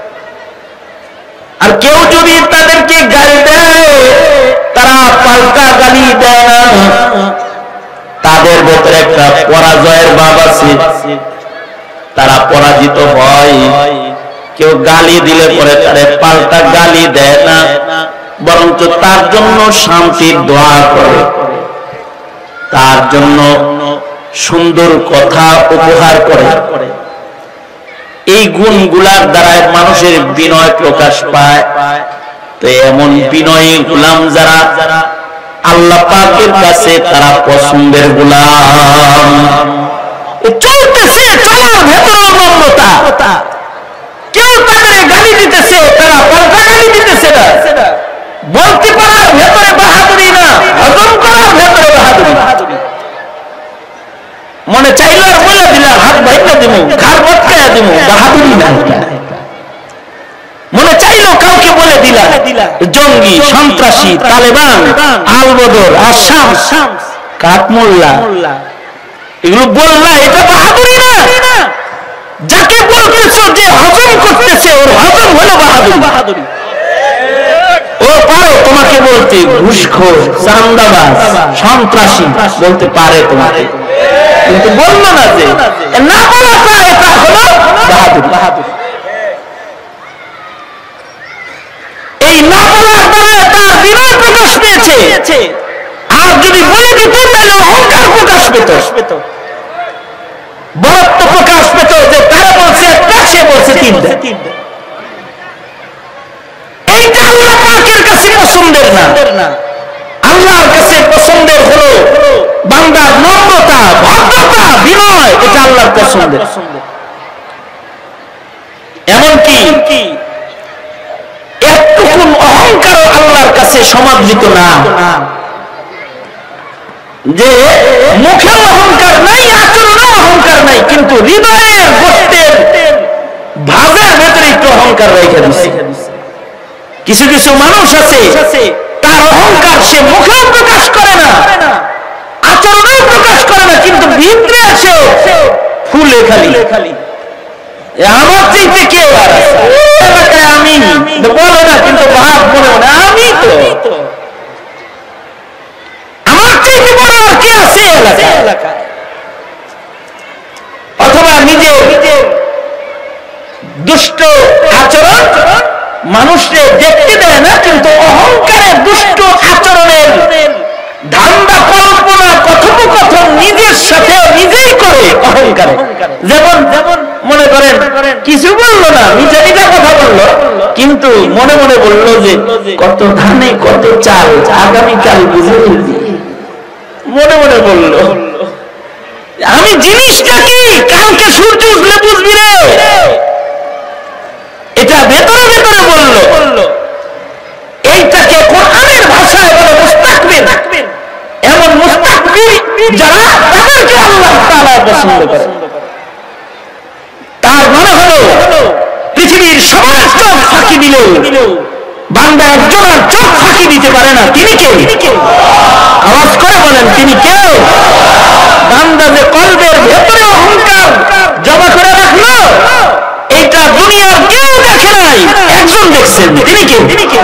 আর কেউ যদি তাদেরকে গালি দেয়, তারা পাল্টা গালি দেয় না, তাদের ভেতরে একটা পরাজয়ের ভাব আছে, তারা পরাজিত হয়। কেউ গালি দিলে পরে তারে পাল্টা গালি দেয় না, বরঞ্চ তার জন্য শান্তির দোয়া করে, তার জন্য সুন্দর কথা উপহার করে। এই গুণগুলার দ্বারা মানুষের বিনয় প্রকাশ পায়। তো এমন বিনয়ী গোলাম যারা, আল্লাহ পাকের কাছে তারা পছন্দের গোলাম। চলতেছে, চলার ভেতরে নম্রতা, কেউ তাদের গালি দিতেছে, তারা পাল্টা গালি দিতেছে না, বলতে পারার ভেতরে বাহাদুরি না, হজম করার ভেতরে বাহাদুরি। মনে চাইল আর বলে দিলা, হাত ভাইটা দিব, ঘাড় বটকায়া দিব, বাহাদুরি না। মনে চাইলো কাউকে বলে দিলা, জঙ্গি, সন্ত্রাসী, তালেবান, আলবদর, আসাম, কাঠমোল্লা, এগুলো বললা, এটা বাহাদুরি না। যাকে বলতেছো যে হজম করতেছে, ওর হজম হলো বাহাদুরি। ও পারে তোমাকে বলতে ঘুষখোর, চাঁদাবাজ, সন্ত্রাসী বলতে পারে তোমাকে, কিন্তু বললো না যে না বলাটা এটা হলো বাহাদুরি। এই না বলার দ্বারা তার বিনয় প্রকাশ পেয়েছে, আর যদি বলে দিত তাহলে অহংকার প্রকাশ পেত, বরত্ব প্রকাশ পেত, যে তারা বলছে একটা, সে বলছে তিনটা। এইটা আল্লাহ পাকের কাছে পছন্দের না। আল্লাহর কাছে পছন্দের হলো বান্দার নম্রতা, ভদ্রতা, বিনয়, এটা আল্লাহর পছন্দের। এমনকি একটুকু অহংকার আল্লাহর কাছে সমাদৃত না, যে মুখেও অহংকার নাই, আচরণেও অহংকার নাই, কিন্তু হৃদয়ের গোষ্ঠের ভাবের ভেতরে একটু অহংকার রেখে দিচ্ছে। কিছু কিছু মানুষ আছে তার অহংকার সে মুখেও প্রকাশ করে না, আচরণেও প্রকাশ করে না, কিন্তু ভিতরে আছে ফুলে খালি আমার চাইতে কেউ আর এলাকায় আমি বলে না, কিন্তু ভাব মনে মনে আমি তো, আমার চাইতে বড় আর কে আছে এলাকায়। অথবা নিজে দুষ্ট আচরণ মানুষকে দেখতে দেয় না, কিন্তু অহংকারের দুষ্ট আচরণের ধান্দা কল্পনা কথোপকথন নিজের সাথে নিজেই করে অহংকারে। যেমন যেমন মনে করেন কিছু বললো না, নিজে নিজে কথা বললো, কিন্তু মনে মনে বললো যে কত ধানে কত চাল আগামীকাল বুঝে ফেলবি, মনে মনে বললো। আমি জিনিসটা কি কালকে সূর্য উঠলে বুঝবি রে, এটা ভেতরে ভেতরে বললো। এইটাকে কোরআনের ভাষায় বলে মুস্তাকবির। এমন মুস্তাকবির যারা, তাদেরকে আল্লাহ তাআলা পছন্দ করে। তার মানে হলো পৃথিবীর সবার চোখ ফাঁকি দিলেও বান্দা একজনের চোখ ফাঁকি দিতে পারে না। তিনি কে? আওয়াজ করে বলেন, তিনি কে? বান্দা যে কলবের ভেতরে অহংকার জমা করে রাখলো, এইটা দুনিয়ার কেউ দেখে নাই, একজন দেখছেন, তিনি কে?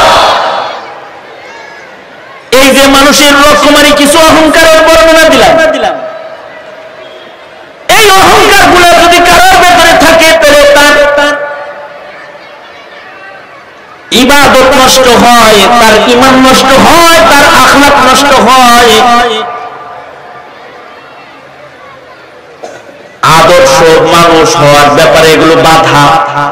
এই যে মানুষের রকমারি কিছু অহংকারের বর্ণনা দিলাম, এই অহংকার গুলো যদি কারোর ভেতরে থাকে, তাহলে তার ইবাদত নষ্ট হয়, তার ঈমান নষ্ট হয়, তার আখলাক নষ্ট হয়, আদর্শ মানুষ হওয়ার ব্যাপারে এগুলো বাধা।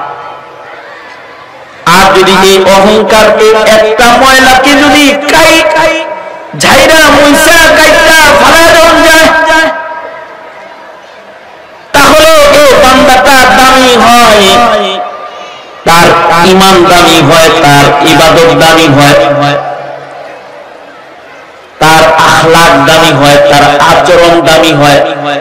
আর যদি এই অহংকারকে একটা ময়লাকে যদি কাই ঝাইরা মুইসা কাইটা ফালা দেওয়া যায়, তাহলে এই বান্দাটা দামি হয়, তার ঈমান দামি হয়, তার ইবাদত দামি হয়, তার আখলাক দামি হয়, তার আচরণ দামি হয়।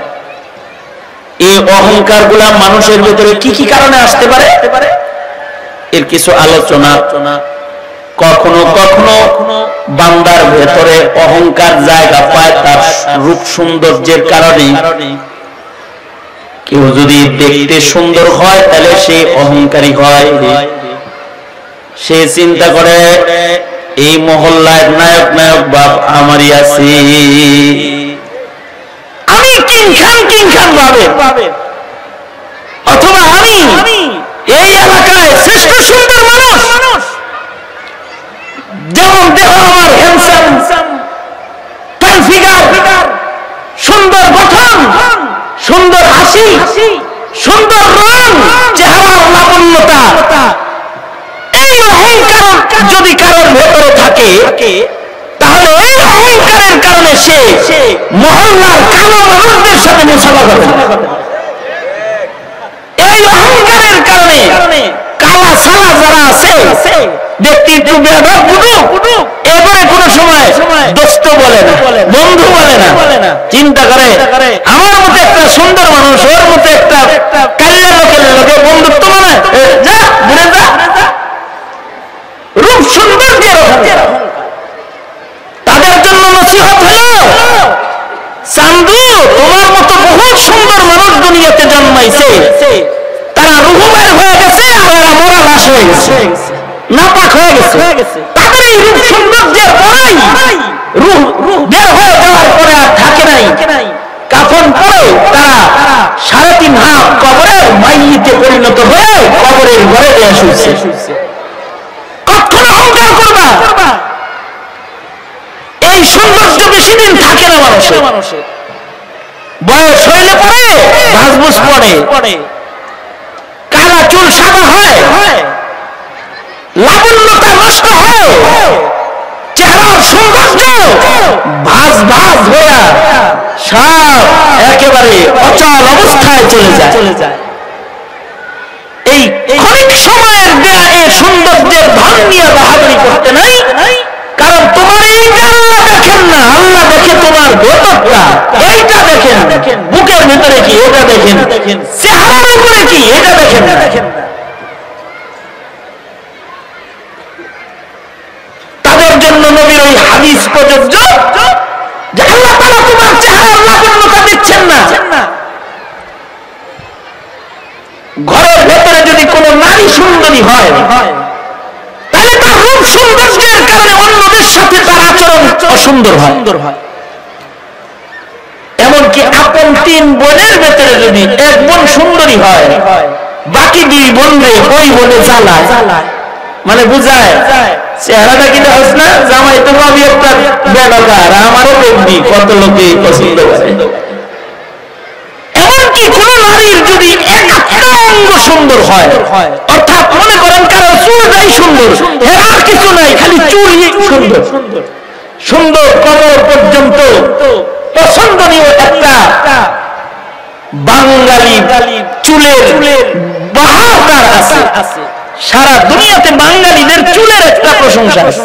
এই অহংকার গুলা মানুষের ভিতরে কি কি কারণে আসতে পারে, এর কিছু আলোচনা। কখনো কখনো বান্দার ভেতরে অহংকার জায়গা পায় তার রূপ সৌন্দর্যের কারণে। কেউ যদি দেখতে সুন্দর হয়, তাহলে সে অহংকারী হয়। সে চিন্তা করে এই মহল্লায় নায়ক নায়ক বাপ আমারই আছে, আমি কিংখান কিংখান ভাবে, অথবা আমি এই এলাকায় শ্রেষ্ঠ সুন্দর মানুষ, যেমন দেহ আমার হ্যান্ডসাম, তার ফিগার, সুন্দর গঠন, সুন্দর হাসি, সুন্দর রং, চেহারার লাবণ্যতা। এই অহংকার যদি কারোর ভেতরে থাকে, তাহলে এই অহংকারের কারণে সে মহল্লার কালো মানুষদের সাথে মেশাবা করে। এই অহংকারের কারণে কালা সালা যারা আছে, ব্যক্তি একটু বেয়াদব গুরু, এবারে কোন সময় দোস্ত বলে না, বন্ধু বলে না, চিন্তা করে আমার মতো একটা সুন্দর মানুষ, ওর মতো একটা কাল্লা লোকের লোকে বন্ধুত্ব মানে যা ঘুরে যা। রূপ সৌন্দর্যের অহংকার। তাদের জন্য নসিহত হলো, চান্দু তোমার মতো বহুত সুন্দর মানুষ দুনিয়াতে জন্মাইছে, তারা রুহুমের হয়ে গেছে, আর এরা মরা লাশ হয়ে গেছে, নাপাক হয়ে গেছে। তাদের এই রূপ সৌন্দর্যের পরেই রূহ বের হয়ে যাওয়ার পরে আর থাকে নাই, কাফন পরে তারা সাড়ে তিন হাত কবরের মাইয়িতে পরিণত হয়ে কবরের ঘরে দেয়া শুয়েছে। কখনো অহংকার করবা, এই সৌন্দর্য বেশি দিন থাকে না মানুষের। বয়স হইলে পরে ভাসভুস পড়ে, কালা চুল সাদা হয়, লাবণ্যতা নষ্ট হয়, চেহারার সৌন্দর্য ভাস ভাস হইয়া সারা একেবারে অচল অবস্থায় চলে যায় চলে যায় এই ক্ষণিক সময়ের দেয়া এই সৌন্দর্যের ধন নিয়ে বাহাদুরি করতে নাই, কারণ তোমার এইটা আল্লাহ দেখেন না, আল্লাহ দেখে তোমার ভেতরটা। এইটা দেখেন, বুকের ভিতরে কি এটা দেখেন, চেহারার উপরে কি এটা দেখেন না। তাদের জন্য নবীর ওই হাদিস প্রযোজ্য যে আল্লাহ তাআলা তোমার চেহারার লাবণ্যতা দেখছেন না। ঘরের ভেতরে যদি কোনো নারী সুন্দরী হয় তাহলে তার রূপ সৌন্দর্যের কারণে অন্যদের সাথে তার আচরণ অসুন্দর হয়। এমনকি আপন তিন বোনের ভেতরে যদি এক বোন সুন্দরী হয়, বাকি দুই বোনরে ওই বোনে জ্বালায়, মানে বুঝায় চেহারাটা কি দেখছ না, জামাই তো ভাবি একটা বেড়াকার, আমারও দেখবি কত লোকে পছন্দ করে। এমনকি কোন নারীর যদি একটা অঙ্গ সুন্দর হয়, অর্থাৎ মনে করেন কারো চুলটাই সুন্দর, এর আর কিছু নাই, খালি চুলই সুন্দর, সুন্দর কবর পর্যন্ত পছন্দনীয় একটা বাঙালি চুলের বাহার তার আছে। সারা দুনিয়াতে বাঙালিদের চুলের একটা প্রশংসা আছে।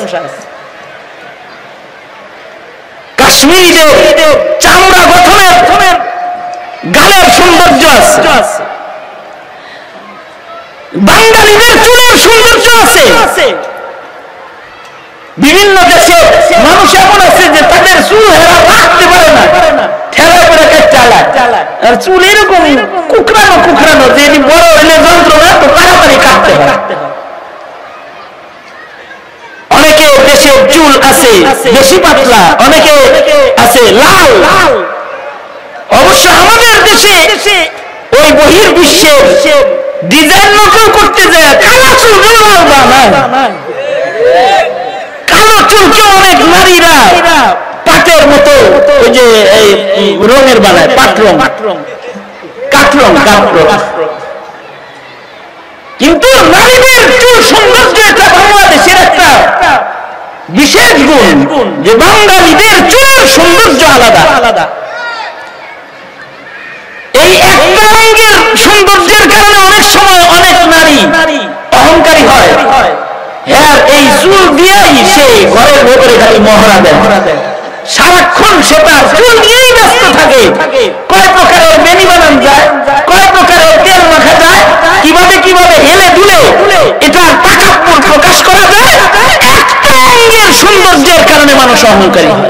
কাশ্মীরিদের চামড়া গঠনের গালের সৌন্দর্য আছে, বাঙালিদের চুলের সৌন্দর্য আছে। বিভিন্ন দেশে মানুষ এমন আছে যে তাদের চুল হেরা রাখতে পারে না, ঠেলা করে চালায়, আর চুল এরকম কুকরানো কুকরানো যে বড় হইলে যন্ত্রণা তো তাড়াতাড়ি কাটতে হয়। অনেকে দেশে চুল আছে বেশি পাতলা, অনেকে আছে লাল। অবশ্য আমাদের দেশে ওই বহির বিশ্বের ডিজাইন নকল করতে যায় কালো চুল লাল বানায়, কালো চুলকে অনেক নারীরা পাটের মতো ওই যে রঙের বানায়, পাট রং, কাঠরং, কাঠরং। কিন্তু নারীদের চুল সৌন্দর্য এটা বাংলাদেশের একটা বিশেষ গুণ, যে বাঙালিদের চুলের সৌন্দর্য আলাদা আলাদা। এই একটা রঙের সৌন্দর্যের কারণে অনেক সময় অনেক নারী অহংকারী হয়, হ্যাঁ এই চুল দিয়েই সে ঘরের ভেতরে খালি মহড়া দেয়, সারাক্ষণ সে তার চুল নিয়েই ব্যস্ত থাকে। কয় প্রকারের বেনি বানান যায়, কয় প্রকারের তেল মাখা যায়, কিভাবে কিভাবে হেলে দুলে এটার তাকাব্বুর প্রকাশ করা যায়। একটা অঙ্গের সৌন্দর্যের কারণে মানুষ অহংকারী হয়।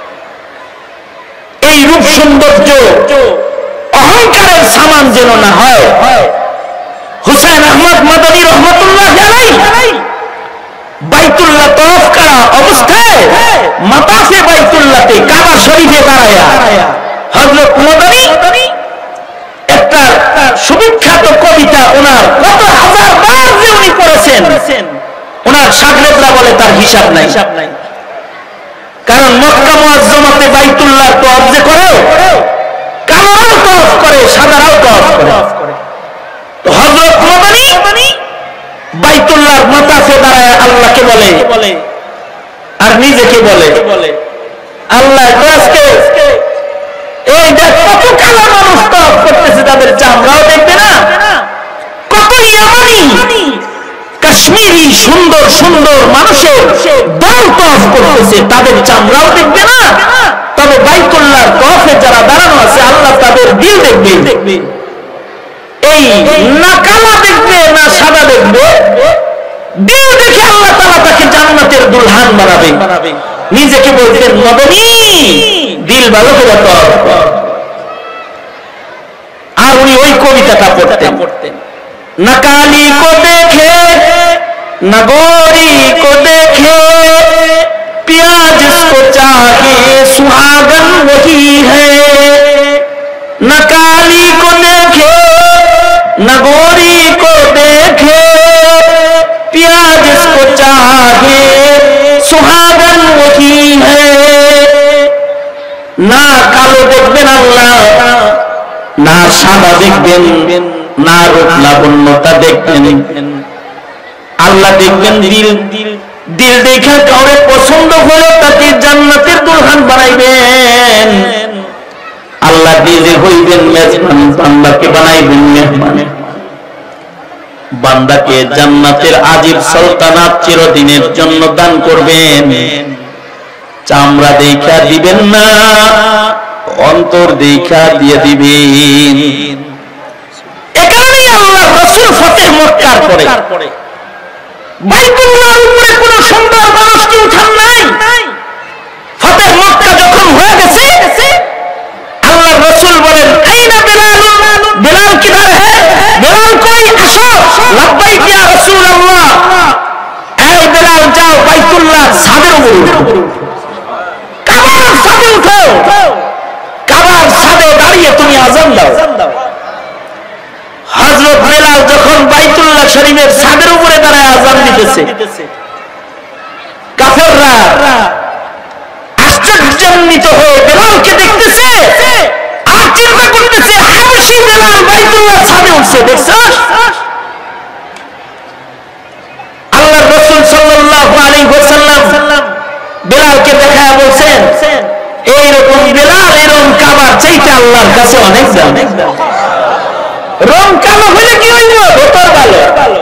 এই রূপ সৌন্দর্য অহংকারের সামান যেন না হয়। হুসাইন আহমদ মাদানী রহমতুল্লাহ আলাইহি বাইতুল্লাহ তওয়াফ করা অবস্থায় মাতাফে বাইতুল্লাহতে কাবা শরীফে দাঁড়ায়া হযরত মাদানী একটা সুবিখ্যাত কবিতা ওনার কত হাজার বার যে উনি পড়েছেন, ওনার শাগরেদরা বলে তার হিসাব নাই। কারণ মক্কা মুআজ্জমাতে বাইতুল্লাহ তওয়াফ যে করে, কালোরাও তওয়াফ করে, সাদারাও তওয়াফ করে। তো হযরত মাদানী বাইতুল্লাহর মাতাফে দাঁড়ায় আল্লাহকে বলে আর নিজেকে বলে, আল্লাহ আজকে এই দেখ কত কালো মানুষ তওয়াফ করতেছে, তাদের চামড়াও দেখবে না, কত ইয়ামানি কাশ্মীরি সুন্দর সুন্দর মানুষের দল তওয়াফ করতেছে, তাদের চামড়াও দেখবে না, তবে বাইতুল্লাহর তওয়াফে যারা দাঁড়ানো আছে আল্লাহ তাদের দিল দেখবে। এই না কালা দেখবে না সাদা দেখবে, দিল দেখে আল্লাহ তাআলা তাকে জান্নাতের দুলহান বানাবে। নিজেকে বলতেন মাদানী দিল ভালো করে তওয়াফ কর। আর উনি ওই কবিতাটা পড়তেন, না কালি কো দেখে না गोरी को देखे प्याज जिसको चाहे सुहागन वही है, न काली को देखे न गोरी को देखे प्याज जिसको चाहे सुहागन वही है। ना কালো দেখবেন আল্লাহ, না সাদা দেখবেন, না রূপ লাবণ্যতা দেখবেন, আল্লাহ দেখবেন দিল। দিল দেখে কাউরে পছন্দ হলে তাকে জান্নাতের দুলহান বানাইবেন। আল্লাহ হইবেন মেজবান, বান্দাকে বানাইবেন মেহমান। বান্দাকে জান্নাতের আজীব সালতানাত চিরদিনের জন্য দান করবেন। চামড়া দেখা দিবেন না, অন্তর দেখা দিয়ে দিবেন। এ কারণে আল্লাহর রাসূল ফতেহ মক্কার পরে বাইতুল্লাহর উপরে কোন সুন্দর মানুষকে উঠান নাই। ফতেহ মক্কা যখন হয়ে গেছে, আল্লাহর রাসূল বলেন, আইনা বেলাল, বেলাল কিধার হ্যায়? বেলাল কই? আসো। লাব্বাইক ইয়া রাসূলুল্লাহ। এই বেলাল যাও বাইতুল্লাহর ছাদের উপরে উঠো, কাবার ছাদে উঠো, কাবার ছাদে দাঁড়িয়ে তুমি আযান দাও। হযরত বেলাল যখন বাইতুল্লাহ শরীফের ছাদের উপরে দাঁড়ায় আযান দিতেছে, কাফেররা আশ্চর্যান্বিত হয়ে বেলালকে দেখতেছে আর চিন্তা করতেছে, হাবশী বেলাল বাইতুল্লাহ ছাদে উঠছে। দেখছস? আল্লাহর রাসূল সাল্লাল্লাহু আলাইহি ওয়াসাল্লাম বেলালকে দেখায় বলছেন, এইরকম বেলাল এরকম কাবার চাইতে আল্লাহর কাছে অনেক দাম। রং কালো হলে কি হইব? ভেতর ভালো।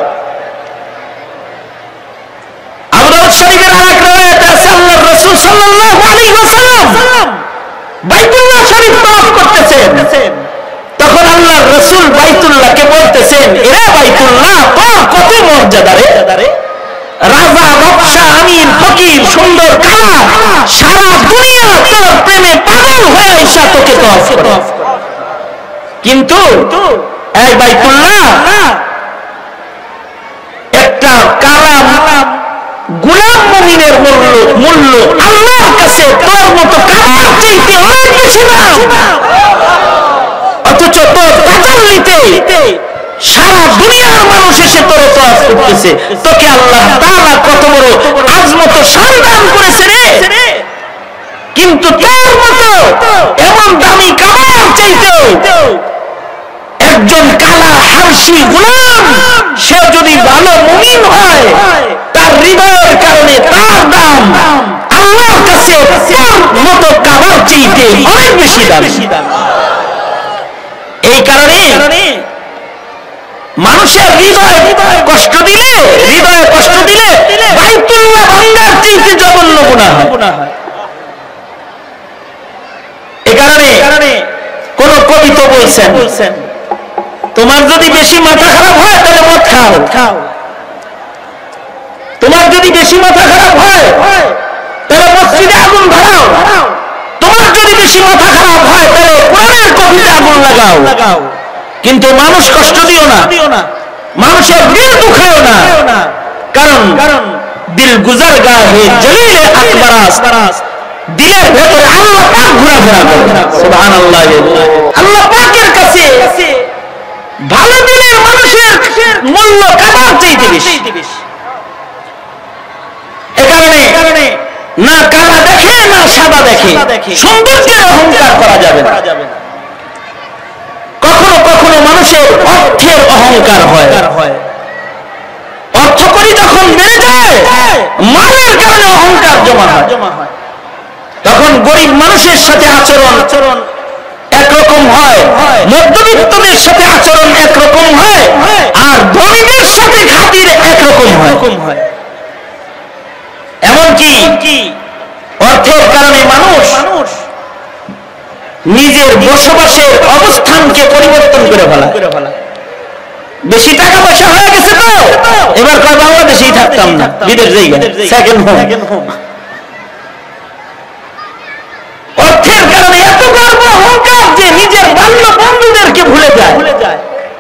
আবু দাউদ শরীফের আরেক riwayate আছে, আল্লাহর রাসূল সাল্লাল্লাহু আলাইহি ওয়াসাল্লাম বাইতুল্লাহ শরীফ তওয়াফ করতেছেন। তখন আল্লাহর রাসূল বাইতুল্লাহকে বলতেছেন, এ বাইতুল্লাহ, তোর কত মর্যাদা রে! রাজা, বাদশা, আমির, ফকির, সুন্দর কালা, সারা দুনিয়া তোর প্রেমে পাগল হয়ে আইসা তোকে তওয়াফ করে। কিন্তু এই বাইতুল্লাহ একটা কালা গোলাম মুমিনের মূল্য মূল্য আল্লাহর কাছে তোর মতো কাবার চাইতে অনেক বেশি দাম। অথচ তোর তাজাল্লিতে সারা দুনিয়ার মানুষ এসে তোর তওয়াফ করতেছে। তোকে আল্লাহ তাআলা কত বড় আজমত সম্মান করেছে রে। কিন্তু তোর মতো এমন দামি কাবার চাইতেও একজন কালা হাবশী গোলাম, সে যদি ভালো মুমিন হয়, তার হৃদয়ের কারণে তার দাম আল্লাহর কাছে তোর মতো কাবার চাইতে অনেক বেশি দাম। এই কারণে মানুষের হৃদয় কষ্ট দিলে হৃদয়ে কষ্ট দিলে বাইতুল্লাহ ভাঙ্গার চাইতে জঘন্য গুনাহ হয়। এই কারণে কোন কবি তো বলছেন, তোমার যদি বেশি মাথা খারাপ হয় তাহলে মদ খাও, তোমার যদি বেশি মাথা খারাপ হয় তাহলে মসজিদে আগুন ধরাও, তোমার যদি বেশি মাথা খারাপ হয় তাহলে কোরআনের কপিতে আগুন লাগাও। কিন্তু মানুষ কষ্ট দিও না, মানুষের দিল দুখাও না, কারণ দিল গুজার গা হে জলিল আকবরাস, দিলের ভেতরে আল্লাহ পাক ঘোরাফেরা করে। সুবহানাল্লাহ। আল্লাহ পাকের কাছে ভালো দিলের মানুষের মূল্য কাবার চাইতে বেশি। এ কারণে না কালা দেখে না সাদা দেখে সৌন্দর্যের অহংকার করা যাবে না। কখনো কখনো মানুষের অর্থের অহংকার হয়, অর্থ করি যখন বেড়ে যায়, মালের কারণে অহংকার জমা হয়, তখন গরিব মানুষের সাথে আচরণ একরকম হয়, মধ্যবিত্তদের সাথে আচরণ একরকম হয়, আর ধনীদের সাথে খাতির একরকম হয়। এমনকি অর্থের কারণে মানুষ নিজের বসবাসের অবস্থানকে পরিবর্তন করে ফেলা। বেশি টাকা পয়সা হয়ে গেছে তো এবার কয় বাংলাদেশেই থাকতাম না, বিদেশ যাই, সেকেন্ড হোম। অর্থের কারণে এত গর্ব অহংকার যে নিজের বাল্য বন্ধুদেরকে ভুলে যায়।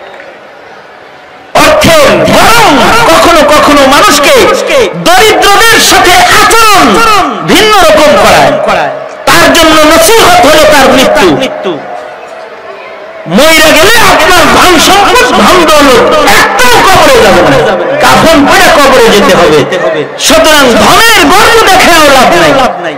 অর্থের ধরন কখনো কখনো মানুষকে দরিদ্রদের সাথে আচরণ ভিন্ন রকম করায়। তার জন্য নসিহত হলো তার মৃত্যু। মইরা গেলে আপনার ধন সম্পদ ধন দৌলত একটাও কবরে যাবে না, কাফন পরে কবরে যেতে হবে। সুতরাং ধনের গর্ব দেখাও লাভ নাই।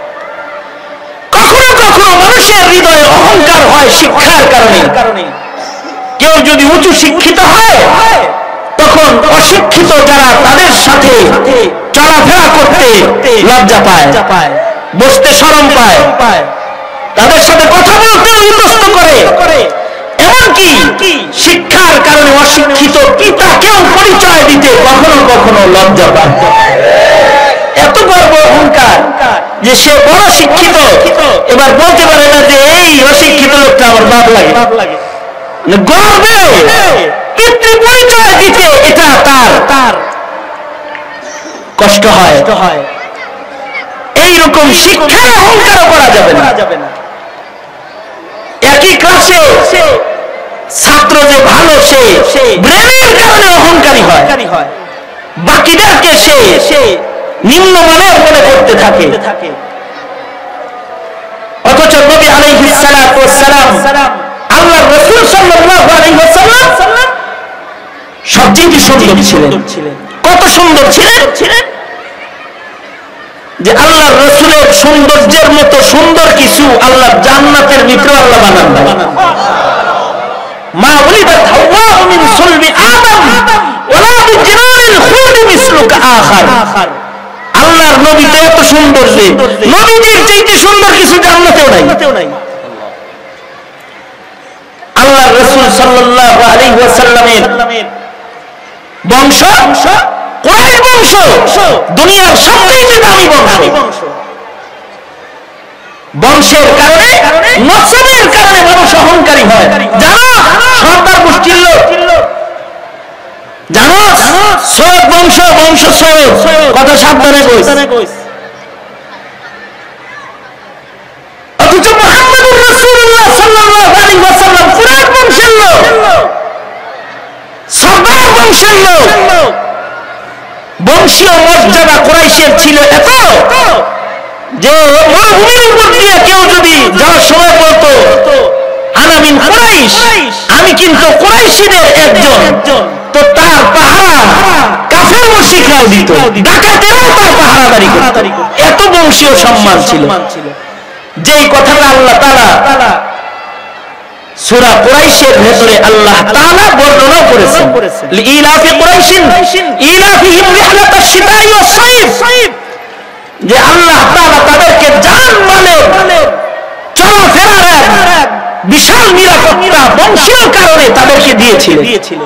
কখনো কখনো মানুষের হৃদয়ে অহংকার হয় শিক্ষার কারণে। কেউ যদি উঁচু শিক্ষিত হয়, তখন অশিক্ষিত যারা তাদের সাথে চলাফেরা করতে লজ্জা পায়, বসতে শরম পায়, তাদের সাথে কথা বলতে ইতস্তত করে, এমনকি শিক্ষার কারণে অশিক্ষিত পিতাকেও পরিচয় দিতে কখনো কখনো লজ্জা পায়। এত গর্ব অহংকার যে সে বড় শিক্ষিত, এবার বলতে পারে না যে এই অশিক্ষিত লোকটা আমার বাপ লাগে। গর্বে পিতৃ পরিচয় দিতে এটা তার তার কষ্ট হয়। এইরকম শিক্ষায় অহংকার করা যাবে না। একই ক্লাসে ছাত্র যে ভালো, সে ব্রেনের কারণে অহংকারী হয়, বাকিদেরকে সে নিম্নমানের মনে করতে থাকে। অথচ নবী আলাইহিস সালাতু ওয়াস সালাম, আল্লাহর রাসূল সাল্লাল্লাহু আলাইহি ওয়াসাল্লাম সবচেয়ে সুন্দর ছিলেন। কত সুন্দর ছিলেন যে আল্লাহর রাসূলের সৌন্দর্যের মতো সুন্দর কিছু আল্লাহ জান্নাতের ভিতরে আল্লাহ বানান দেন। মা উলিদাত হাওয়া মিন সুলবি আদম ওয়ালা বিজিনানিল খুলদ মিসলুকা আখার। আল্লাহর নবী তো এত সুন্দর যে নবীজির চাইতে সুন্দর কিছু জান্নাতেও নাই। আল্লাহর রাসূল সাল্লাল্লাহু আলাইহি ওয়াসাল্লামের বংশ কুরাইশ বংশ, দুনিয়ার সবচেয়ে দামি বংশ। বংশের কারণে, নসবের কারণে মানুষ অহংকারী হয়। জানো সর্দার গোষ্ঠীর লোক, জানো সৈয়দ বংশ, বংশ সৈয়দ, কত সাবধানে কইস। অথচ মুহাম্মদুর রাসূলুল্লাহ সাল্লাল্লাহু আলাইহি ওয়াসাল্লাম কুরাইশ বংশের লোক, সর্দার বংশের লোক। বংশীয় মর্যাদা কুরাইশের ছিল এত যে মরুভূমির উপর দিয়ে কেউ যদি যাওয়ার সময় বলতো আনা মিন কুরাইশ, আমি কিন্তু কুরাইশীদের একজন, তো তার পাহারা কাফের মুশরিকরাও দিত, ডাকাতেরাও তার পাহারাদারি করত। এত বংশীয় সম্মান ছিল। যেই কথাটা আল্লাহ তাআলা সূরা কুরাইশের ভেতরে আল্লাহ তাআলা বর্ণনা করেছেন, লিইলাফি কুরাইশিন ইলাফিহিম রিহলাতাশ শিতাই ওয়াস সাইফ, যে আল্লাহ তাআলা তাদেরকে জানমালের চলাফেরার এক বিশাল নিরাপত্তা বংশীয় কারণে তাদেরকে দিয়েছিল।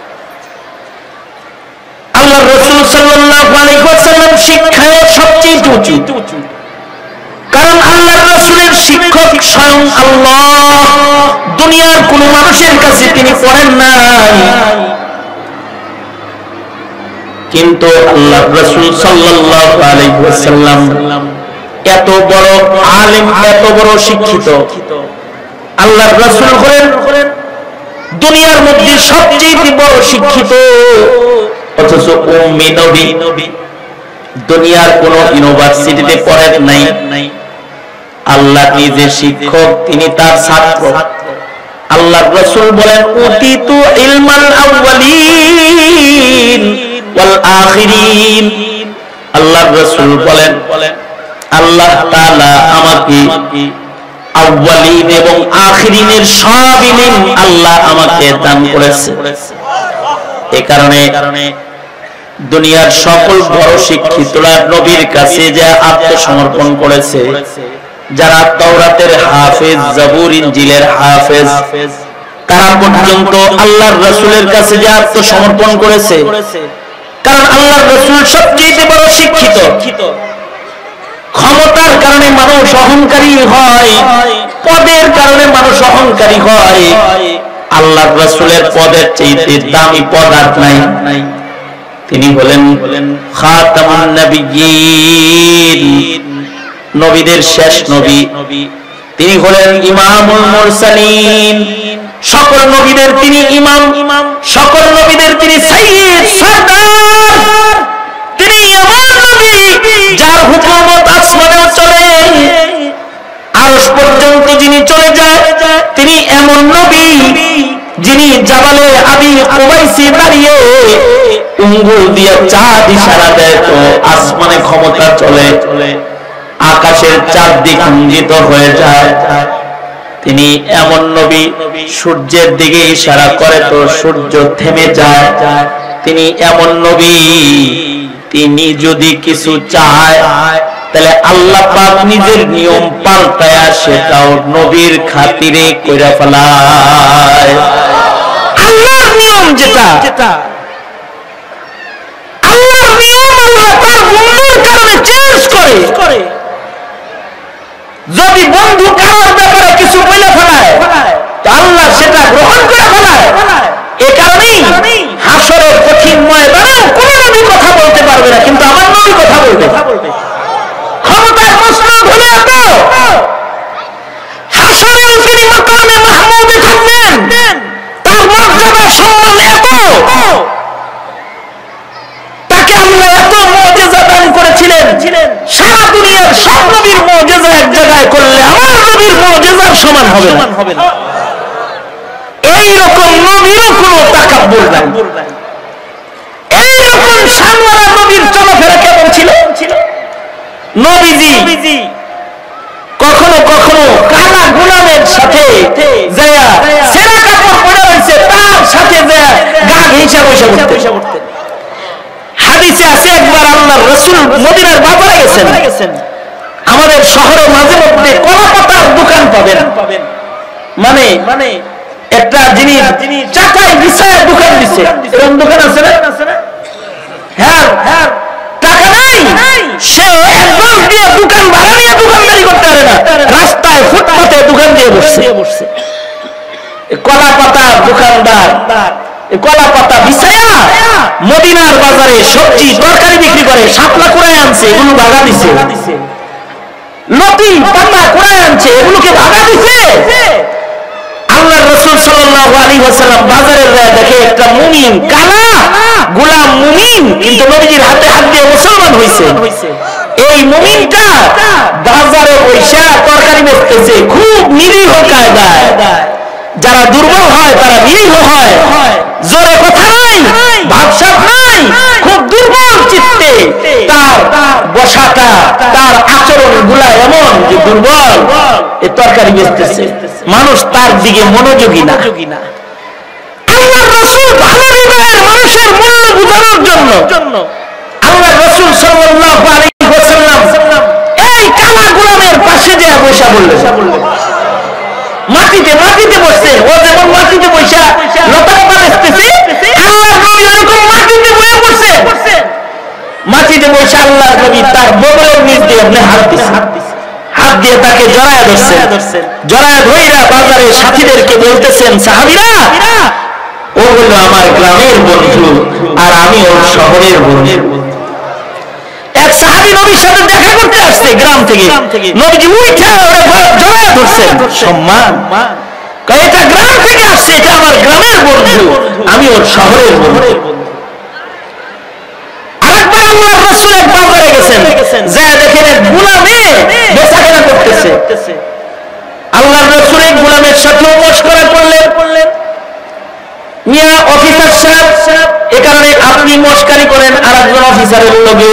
আল্লাহর রাসূল সাল্লাল্লাহু আলাইহি ওয়াসাল্লাম শিক্ষায় সবচেয়ে উঁচু, কারণ আল্লাহর রাসূলের শিক্ষক স্বয়ং আল্লাহ। দুনিয়ার কোন মানুষের কাছে তিনি পড়েন নাই, কিন্তু আল্লাহর রাসূল সাল্লাল্লাহু আলাইহি ওয়াসাল্লাম এত বড় আলেম, এত বড় শিক্ষিত। আল্লাহর রাসূল হলেন দুনিয়ার মধ্যে সবচেয়ে বড় শিক্ষিত, অথচ উম্মি নবী, দুনিয়ার কোন ইউনিভার্সিটিতে পড়েন নাই। আল্লাহ নিজে শিক্ষক, তিনি তার ছাত্র। আল্লাহর রাসূল বলেন উতিতু ইলমাল আউয়ালিন ওয়াল আখিরিন। আল্লাহর রাসূল বলেন আল্লাহ তাআলা আমাকে আউয়ালিন এবং আখিরিনের সব ইলম আল্লাহ আমাকে দান করেছে। এই কারণে দুনিয়ার সকল বড় শিক্ষিতরা নবীর কাছে যে আত্মসমর্পণ করেছে, যারা তাওরাতের হাফেজ, জাবুর, ইনজিলের হাফেজ, তারা পর্যন্ত আল্লাহর রাসূলের কাছে যে আত্মসমর্পণ করেছে, কারণ আল্লাহর রাসূল সবচেয়ে বড় শিক্ষিত। ক্ষমতার কারণে মানুষ অহংকারী হয়, পদের কারণে মানুষ অহংকারী হয়। আল্লাহর রাসূলের পদের চাইতে দামি পদ আর নাই। তিনি হলেন খাতামুন নবিয়্যিন, নবীদের শেষ নবী। তিনি হলেন ইমামুল মুরসালিন, সকল নবীদের তিনি ইমাম, সকল নবীদের তিনি সাইয়্যিদ, সরদার। তিনি এমন নবী যার হুকুমত আসমানেও চলে, আরশ পর্যন্ত যিনি চলে যায়। তিনি এমন নবী যিনি জাবালে আবি কুবাইসে দাঁড়িয়ে আঙ্গুল দিয়ে চাঁদ ইশারা দেয় তো আসমানে ক্ষমতা চলে, আকাশের চারদিক খণ্ডিত হয়ে যায়। তিনি এমন নবী সূর্যের দিকে ইশারা করে তো সূর্য থেমে যায়। তিনি এমন নবী তিনি যদি কিছু চায় তাহলে আল্লাহ পাক নিজের নিয়ম পাল্টায়া সেটাও নবীর খাতিরে কইরা ফেলায়। আল্লাহর নিয়ম যেটা আল্লাহর নিয়ম আল্লাহ তার বন্ধুর কারণে চেঞ্জ করে। যদি বন্ধু কারোর ব্যাপারে কিছু বলে ফেলায় তো আল্লাহ সেটা গ্রহণ করে ফেলায়। এ কারণেই হাসরের কঠিন ময়দানে কোন নবী কথা বলতে পারবে না, কিন্তু আমার নবী কথা বলবে। ক্ষমতার প্রশ্ন হলে এত হাসরে তিনি মাকামে মাহমুদে থাকবেন, তার মর্যাদা সম্মান এত, তাকে আল্লাহ এত মুজিজা দান করেছিলেন। সারা দুনিয়ার সব নবীর মুজিজা এক জায়গায় করলে আমার নবীর মুজিজার সমান হবে না। এইরকম নবীরও কোন তাকাব্বুর নাই। এইরকম শানওয়ালা নবীর চলাফেরা কেমন ছিল? নবীজি কখনো কখনো কালা গোলামের সাথে যায়া সেরা কাপড় পরে রয়েছে তার সাথে যায়া গা ঘেঁষা বসে করতেন। হাদিসে আছে একবার আল্লাহর রাসূল মদিনার বাজারে গেছেন। আমাদের শহরে মাঝে মধ্যে কলা পাতার দোকান পাবেন, মানে মানে একটা জিনিস চাকায় বিছায় দোকান দিচ্ছে, এরকম দোকান আছে না? হ্যাঁ হ্যাঁ, টাকা নাই, সে একদম দিয়ে দোকান ভাড়া নিয়ে দোকানদারি করতে পারে না, রাস্তায় ফুটপাতে দোকান দিয়ে বসছে। কলা পাতা দোকানদার কলা পাতা বিছায়া মদিনার বাজারে সবজি তরকারি বিক্রি করে, শাপলা কুড়ায় আনছে, এগুলো ভাগা দিছে। লতি পাতা কুড়ায় আনছে, এগুলোকে ভাগা দিছে। আল্লাহর রাসূল সাল্লাল্লাহু আলাইহি ওয়াসাল্লাম বাজারে যায়, দেখে একটা মুমিন কালা গোলাম মুমিন কিন্তু নবীজির হাতে হাত দিয়ে মুসলমান হইছে। এই মুমিনটা বাজারে বসে তরকারি বেচতেছে, খুব নিরীহ কায়দায়। যারা দুর্বল হয় তারা নিরীহ হয়, জোরে কথা নাই, ভাবসাব নাই, খুব দুর্বল চিত্তে তার বসাটা, তার আচরণ গুলা এমন যে দুর্বল। এই তরকারি বেচতেছে, মানুষ তার দিকে মনোযোগী না। আল্লাহর রাসূল ভালো হৃদয়ের মানুষের মূল্য বোঝানোর জন্য আল্লাহর রাসূল সাল্লাল্লাহু আলাইহি ওয়াসাল্লাম এই কালা গোলামের পাশে যে বসা বললেন, মাটিতে মাটিতে বসছেন। ও যেমন মাটিতে বসা লতাপাতা বেচতেছে, আল্লাহর নবী এরকম মাটিতে বসে বসছেন। মাটিতে বসে আল্লাহর নবী তার বগলের নিচ দিয়ে আপনি হাত দিচ্ছেন, হাত দিয়ে তাকে জড়ায় ধরছেন। জড়ায় ধইরা বাজারে সাথীদেরকে বলতেছেন, সাহাবীরা ও হলো আমার গ্রামের বন্ধু আর আমি ওর শহরের বন্ধু। এক সাহাবী নবীর সাথে দেখা করতে আসছে গ্রাম থেকে, নবীজি উঠে ওরে জড়ায় ধরছেন, সম্মান। এটা গ্রাম থেকে আসছে, এটা আমার গ্রামের বন্ধু, আমি ওর শহরের বন্ধু। আরেকবার আল্লাহর রাসূল এক বাজারে গেছেন, যা দেখেন এক গোলামে বেচাকেনা করতেছে। আল্লাহর রাসূল এক গোলামের সাথে মশকরা করলেন, মিয়া অফিসার সাহেব, এ কারণে আপনি মশকারি করেন আর একজন অফিসারের লগে,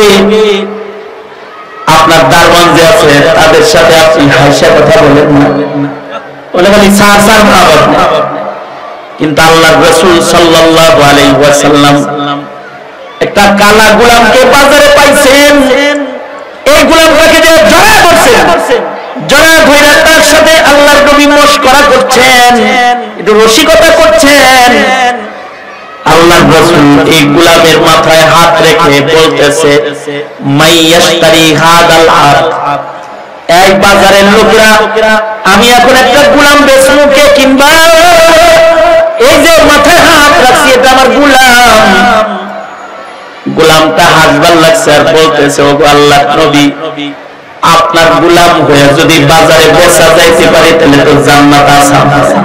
আপনার দারওয়ান যে আছে তাদের সাথে আপনি হাসা কথা বলেন না, বলে খালি স্যার স্যার ভাবেন না। কিন্তু আল্লাহর রাসূল সাল্লাল্লাহু আলাইহি ওয়াসাল্লাম একটা কালা গোলামকে বাজারে পাইছেন, এই গোলামটাকে যে জড়ায় ধরছেন, জড়ায় ধরে তার সাথে আল্লাহর নবী মশকরা করছেন, একটু রসিকতা করছেন। আল্লাহর রাসূল এই গোলামের মাথায় হাত রেখে বলতেছে, মাইয়াশতারি হাদাল আবদ, এই বাজারের লোকেরা, আমি এখন একটা গোলাম বেচবো, কে কিনবা? এই যে মাথায় হাত রাখছি এটা আমার গোলাম। গোলামটা হাসবার লাগছে আর বলতেছে, ও আল্লাহর নবী, আপনার গোলাম হয়ে যদি বাজারে বেচা যাইতে পারে তাহলে তো জান্নাত আসান।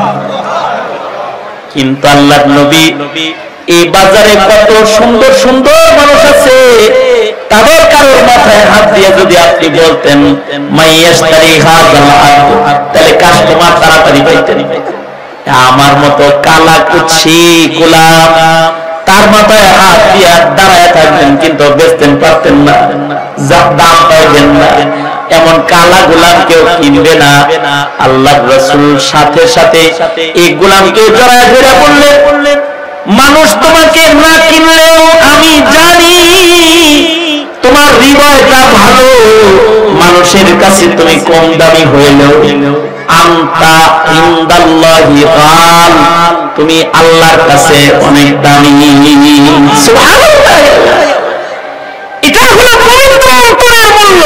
কিন্তু আল্লাহর নবী, এই বাজারে কত সুন্দর সুন্দর মানুষ আছে, তাদের কারোর মাথায় হাত দিয়ে যদি আপনি বলতেন মাইয়াশতারি হাযাল আবদ, তাহলে কাস্টমার তাড়াতাড়ি পাইতেন। আমার মতো কালা কুচ্ছি গোলাম তার মাথায় হাত দিয়ে দাঁড়ায় থাকবেন, কিন্তু বেচতেন পারতেন না, দাম পাইবেন না। এমন কালা গোলাম কেউ কিনবে না। আল্লাহর রাসূল সাথে সাথে এই গোলামকে জড়ায় ধরে বললেন, মানুষ তোমাকে না কিনলেও আমি জানি তোমার হৃদয়টা ভালো, মানুষের কাছে তুমি কম দামি হইলেও আনতা ইনদাল্লাহি গাল, তুমি আল্লাহর কাছে অনেক দামি। সুবহানাল্লাহ। এটা হলো পবিত্র অন্তরের মূল্য।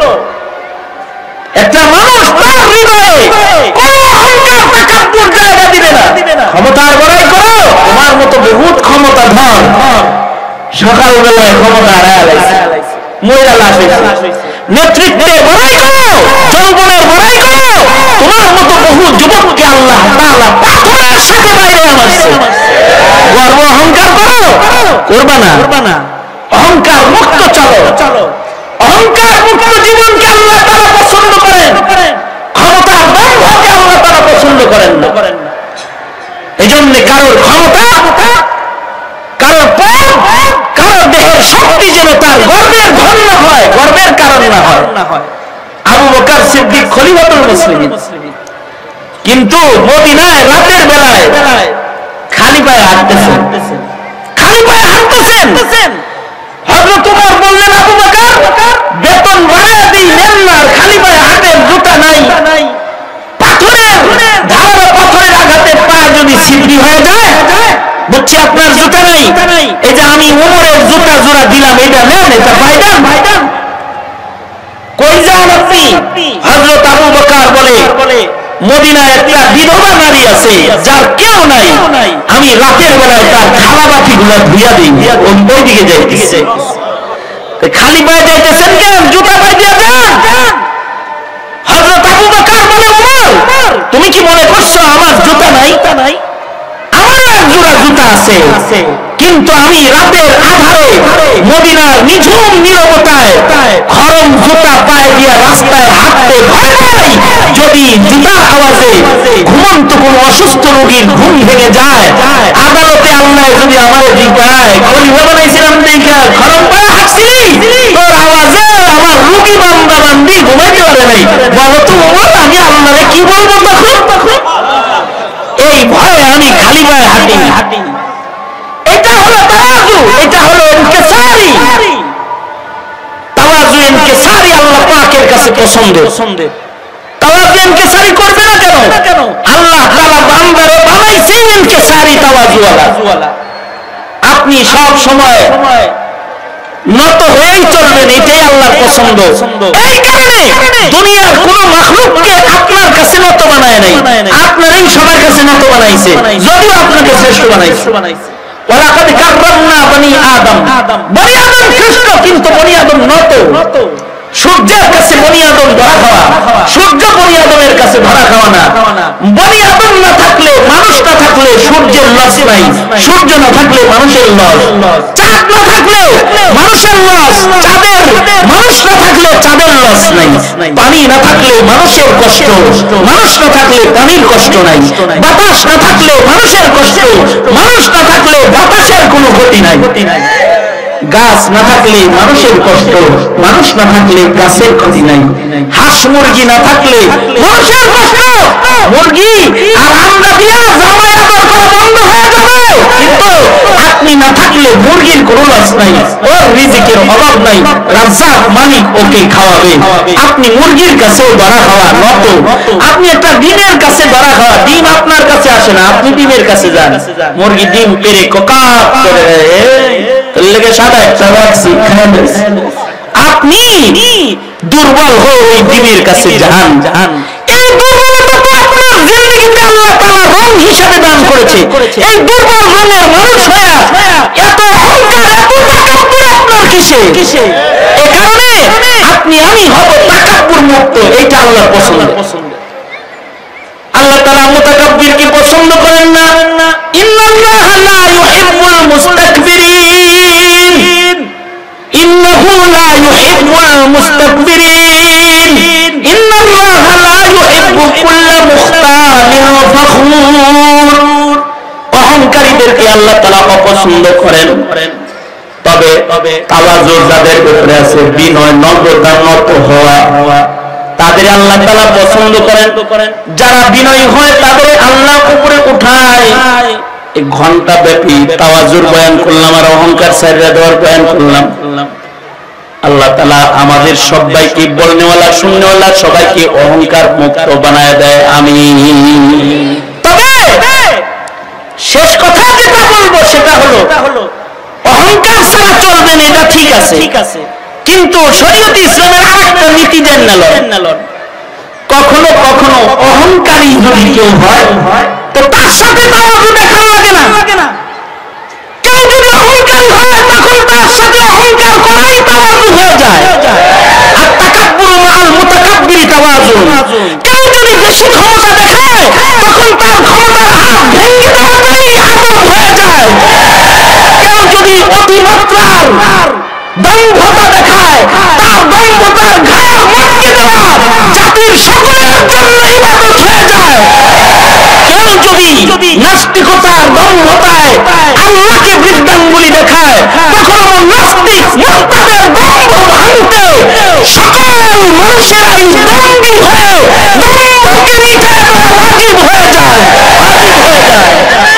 একটা মানুষ তার হৃদয়ে কোনো অহংকার তাকাব্বুর জায়গা দিবে না। ক্ষমতার বড়াই করো, তোমার মতো বহুত ক্ষমতাধর সকালবেলায় ক্ষমতা হারায় লাইছে, ময়রা লাশ হইছে। নেতৃত্বে বড়াই করো, যৌবনের বড়াই করো, তোমার মতো বহু যুবককে আল্লাহ তাআলা পাথরের সাথে বাইরে আনছে। গর্ব অহংকার করো, করবা না। অহংকার মুক্ত চলো, অহংকার মুক্ত জীবনকে আল্লাহ তাআলা পছন্দ করেন, ক্ষমতার দম্ভকে আল্লাহ তাআলা পছন্দ করেন না। এজন্য কারোর ক্ষমতা, কারোর পদ, কারোর দেহের শক্তি যেন তার গর্বের ধন না হয়, গর্বের কারণ না হয়। আবু বকর সিদ্দিক খলিফাতুল মুসলিমিন কিন্তু মদিনায় রাতের বেলায় খালি পায়ে হাঁটতেছেন, খালি পায়ে হাঁটতেছেন। হযরত ওমর বললেন, আবু বকর বেতন বাড়ায় দিই, নেন না, খালি পায়ে হাঁটেন, জুতা নাই। পাথরের ধারালো পাথরের আঘাতে পা যদি ছিদ্রি হয়ে যায়, বুঝছি আপনার জুতা নাই, এই যে আমি ওমরের জুতা জোড়া দিলাম, এটা নেন, এটা পাইদান। কই যান আপনি? হযরত আবু বকর বলে, মদিনায় একটা বিধবা নারী আছে যার কেউ নাই, আমি রাতের বেলায় তার থালা বাটি গুলা ধুইয়া দিই, ওই দিকে যাইতেছে। খালি পায়ে যাইতেছেন কেন? জুতা পাই দিয়া যান। হযরত আবু বকর বলে, ওমর তুমি কি মনে করছো আমার জুতা নাই? আমারও এক জোড়া জুতা আছে, কিন্তু আমি রাতের আধারে মদিনার নিঝুম নীরবতায় খরম জুতা পায়ে দিয়া রাস্তায় হাঁটতে ভয় পাই। যদি জুতার আওয়াজে ঘুমন্ত কোন অসুস্থ রোগীর ঘুম ভেঙে যায়, আদালতে আল্লাহ যদি আমার জিজ্ঞায় খলিফা বানাইছিলাম দেখা খরম পায়ে হাঁটছিলি, তোর আওয়াজে আমার রোগী বান্দা বান্দি ঘুমাইতে পারে নাই, বলো তো ওমর আমি আল্লাহরে কি বলবো তখন? এই ভয়ে আমি খালি পায়ে হাঁটি। এটা হলো তাওয়াজু, এটা হলো ইনকিসারি। তাওয়াজু ইনকিসারি আল্লাহ পাকের কাছে পছন্দ। তাওয়াজু ইনকিসারি করবে না কেন? আল্লাহ তাআলা বান্দারে বানাইছে ইনকিসারি তাওয়াজুওয়ালা। আপনি সব সময় নত হয়েই চলবেন, এটাই আল্লাহর পছন্দ। এই কারণে দুনিয়ার কোন মাখলুককে আপনার কাছে নত বানায় নাই, আপনারই সবার কাছে নত বানাইছে, যদিও আপনাকে শ্রেষ্ঠ বানাইছে। ওয়ালাকাদ কাররামনা বনি আদম, বনি আদম শ্রেষ্ঠ, কিন্তু বনি আদম নত। সূর্যের কাছে বনি আদম ধরা খাওয়া, সূর্য বনি আদমের কাছে ধরা খাওয়া না। বনি আদম না থাকলে, মানুষ না থাকলে সূর্যের লস নাই, সূর্য না থাকলে মানুষের লস, চাঁদ না থাকলে মানুষের লস, চাঁদের মানুষ না থাকলে চাঁদের লস নাই, পানি না থাকলে মানুষের কষ্ট, মানুষ না থাকলে পানির কষ্ট নাই, বাতাস না থাকলে মানুষের কষ্ট, মানুষ না থাকলে বাতাসের কোনো ক্ষতি নাই, গাছ না থাকলে মানুষের কষ্ট, মানুষ না থাকলে গাছের ক্ষতি নাই, হাঁস মুরগি না থাকলে মানুষের কষ্ট, মুরগি আর আমরা দিয়া জামাই আদর করা বন্ধ হয়ে যাবে, কিন্তু আপনি না থাকলে মুরগির কোনো লস নাই, ওর রিজিকের অভাব নাই, রাজ্জাক মালিক ওকে খাওয়াবে। আপনি মুরগির কাছে ধরা খাওয়া নত, আপনি একটা ডিমের কাছে ধরা খাওয়া, ডিম আপনার কাছে আসে না, আপনি ডিমের কাছে যান, মুরগি ডিম পেরে কোকাক করে লেগে সাদা একটা রাখছি, আপনি দুর্বল হয়ে ওই ডিমের কাছে যান। এই দুর্বলতা তো আপনার জিন্দেগিতে আল্লাহ তাআলা রং হিসাবে দান করেছে। এই দুর্বল রঙের মানুষ হয়ে এত অহংকার, এত তাকাব্বুর আপনার কিসে? এই কারণে আপনি আমি হব তাকাব্বুর মুক্ত, এইটা আল্লাহ পছন্দ। আল্লাহ তাআলা মুতাকাব্বিরকে পছন্দ করেন না। ইন্নাল্লাহা লা ইউহিব্বুল মুস্তাকবিরিন, ইন্নাহু লা ইউহিব্বুল মুস্তাকবিরিন, ইন্নাল্লাহা লা ইউহিব্বু কুল্লা মুখতালিন ফখুর। অহংকারীদেরকে আল্লাহ তাআলা অপছন্দ করেন। তবে তাওয়াজু যাদের ভিতরে আছে, বিনয়, নম্রতা, নত হওয়া, তাদের আল্লাহ তাআলা পছন্দ করেন। যারা বিনয়ী হয় তাদের আল্লাহ উপরে উঠায়। এক ঘন্টা ব্যাপী তাওয়াজুর বয়ান করলাম আর অহংকার সাইরা দেওয়ার বয়ান করলাম। আল্লাহ তাআলা আমাদের সবাইকে বলনেওয়ালা শুননেওয়ালা সবাইকে অহংকার মুক্ত বানায় দেয়, আমিন। তবে শেষ কথা যেটা বলবো সেটা হলো অহংকার ছাড়া চলবে না, এটা ঠিক আছে, ঠিক আছে, কিন্তু শরীয়ত ইসলামের আরেকটা নীতি জানলেন, কখনো কখনো অহংকারী যদি কেউ হয় তো তার সাথে তাওয়াজু দেখানো লাগে না। কেউ যদি অহংকারী হয় তখন তার সাথে অহংকার করাই তাওয়াজু হয়ে যায়। আর তাকাব্বুরু মাআল মুতাকাব্বিরি তাওয়াজু। কেউ যদি বেশি ক্ষমতা দেখায় তখন তার ক্ষমতার হাত ভেঙে দেওয়াটাই আদব হয়ে যায়। কেউ যদি অতিমাত্রার দম্ভতা দেখায় তার দম্ভতার ঘাড় মটকে দেওয়া জাতির সকলের জন্য ইবাদত হয়ে যায়। কেউ যদি নাস্তিকতার দম্ভতায় আল্লাহকে বৃদ্ধাঙ্গুলি দেখায় তখন আমার নাস্তিক মুরতাদের দম্ভ ভাঙতে সকল মানুষেরাই দম্ভী হয়ে দম্ভকে মিটে দেওয়া ওয়াজিব হয়ে যায়, ওয়াজিব হয়ে যায়।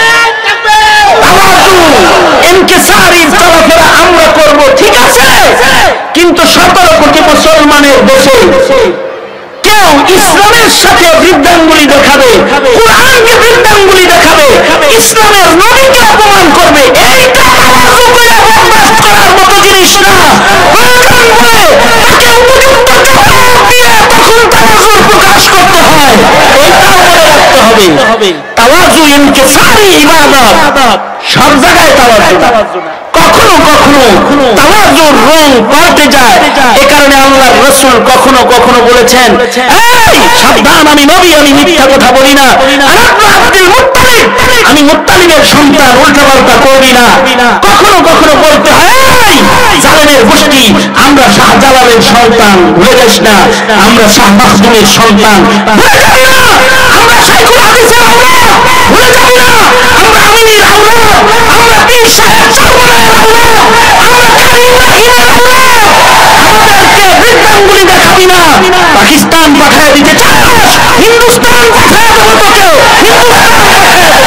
তাওয়াজু ইনকিসারির চলাফেরা আমরা করব, ঠিক আছে, কিন্তু সতেরো কোটি মুসলমানের দেশে কেউ ইসলামের সাথে বৃদ্ধাঙ্গুলি দেখাবে, কুরআনকে বৃদ্ধাঙ্গুলি দেখাবে, ইসলামের নবীকে অপমান করবে, এইটা তাওয়াজু করে বরদাস্ত করার মতো জিনিস না। প্রয়োজন হয় তাকে উপযুক্ত জবাব দিয়ে তখন তাওয়াজুর প্রকাশ করতে হয়, এইটাও মনে রাখতে হবে। তাওয়াজু ইনকিসারি ইবাদত, সব জায়গায় তাওয়াজু না, কখনো কখনো তাওয়াজুর রং পাল্টে যায়। এ কারণে আল্লাহর রাসূল কখনো কখনো বলেছেন, এই সাবধান, আমি নবী, আমি মিথ্যা কথা বলি না, আব্দুল মুত্তালিব, আমি মুত্তালিবের সন্তান, উল্টাপাল্টা করবি না। কখনো কখনো বলতে হয়, এই জালেমের গোষ্ঠী, আমরা শাহজালালের সন্তান, ভুলে যাস না, আমরা শাহ মাখদুমের সন্তান, ভুলে যাবি না, আমরা শাইখুল হাদিসের আওলাদ, ভুলে যাবি না, আমরা আমিনীর আওলাদ, আমরা পীর সাহেব চরমনায়ের আওলাদ, আমরা কারীম রাহিমের আওলাদ। আমাদেরকে বৃদ্ধাঙ্গুলি দেখাবি না। পাকিস্তান পাঠায় দিতে চাস, হিন্দুস্তান পাঠায় দেবো তোকে, হিন্দুস্তান পাঠায় দেবো।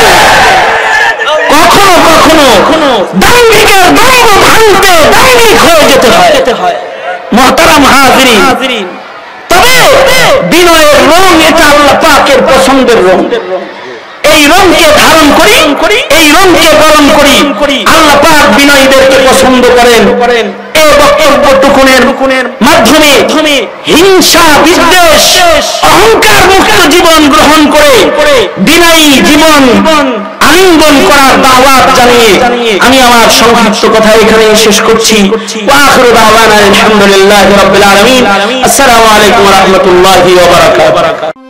কখনো কখনো দাঙ্গিকের দম্ভ ভাঙতে দাঙ্গিক হয়ে যেতে হয়। মুহতারাম হাজিরিন, তবে বিনয়ের রং এটা আল্লাহ পাকের পছন্দের রং। এই রংকে ধারণ করি, এই রংকে বরণ করি, আল্লাহ পাক বিনয়ীদেরকে পছন্দ করেন। এই বক্তব্যটুকুনের মাধ্যমে হিংসা, বিদ্বেষ, অহংকার মুক্ত জীবন গ্রহণ করে বিনয়ী জীবন আলিঙ্গন করার দাওয়াত জানিয়ে আমি আমার সংক্ষিপ্ত কথা এখানে শেষ করছি। ওয়া আখিরু দাওয়ানা আলহামদুলিল্লাহি রাব্বিল আলামিন। আসসালামু আলাইকুম ওয়া রাহমাতুল্লাহি ওয়া বারাকাতুহু।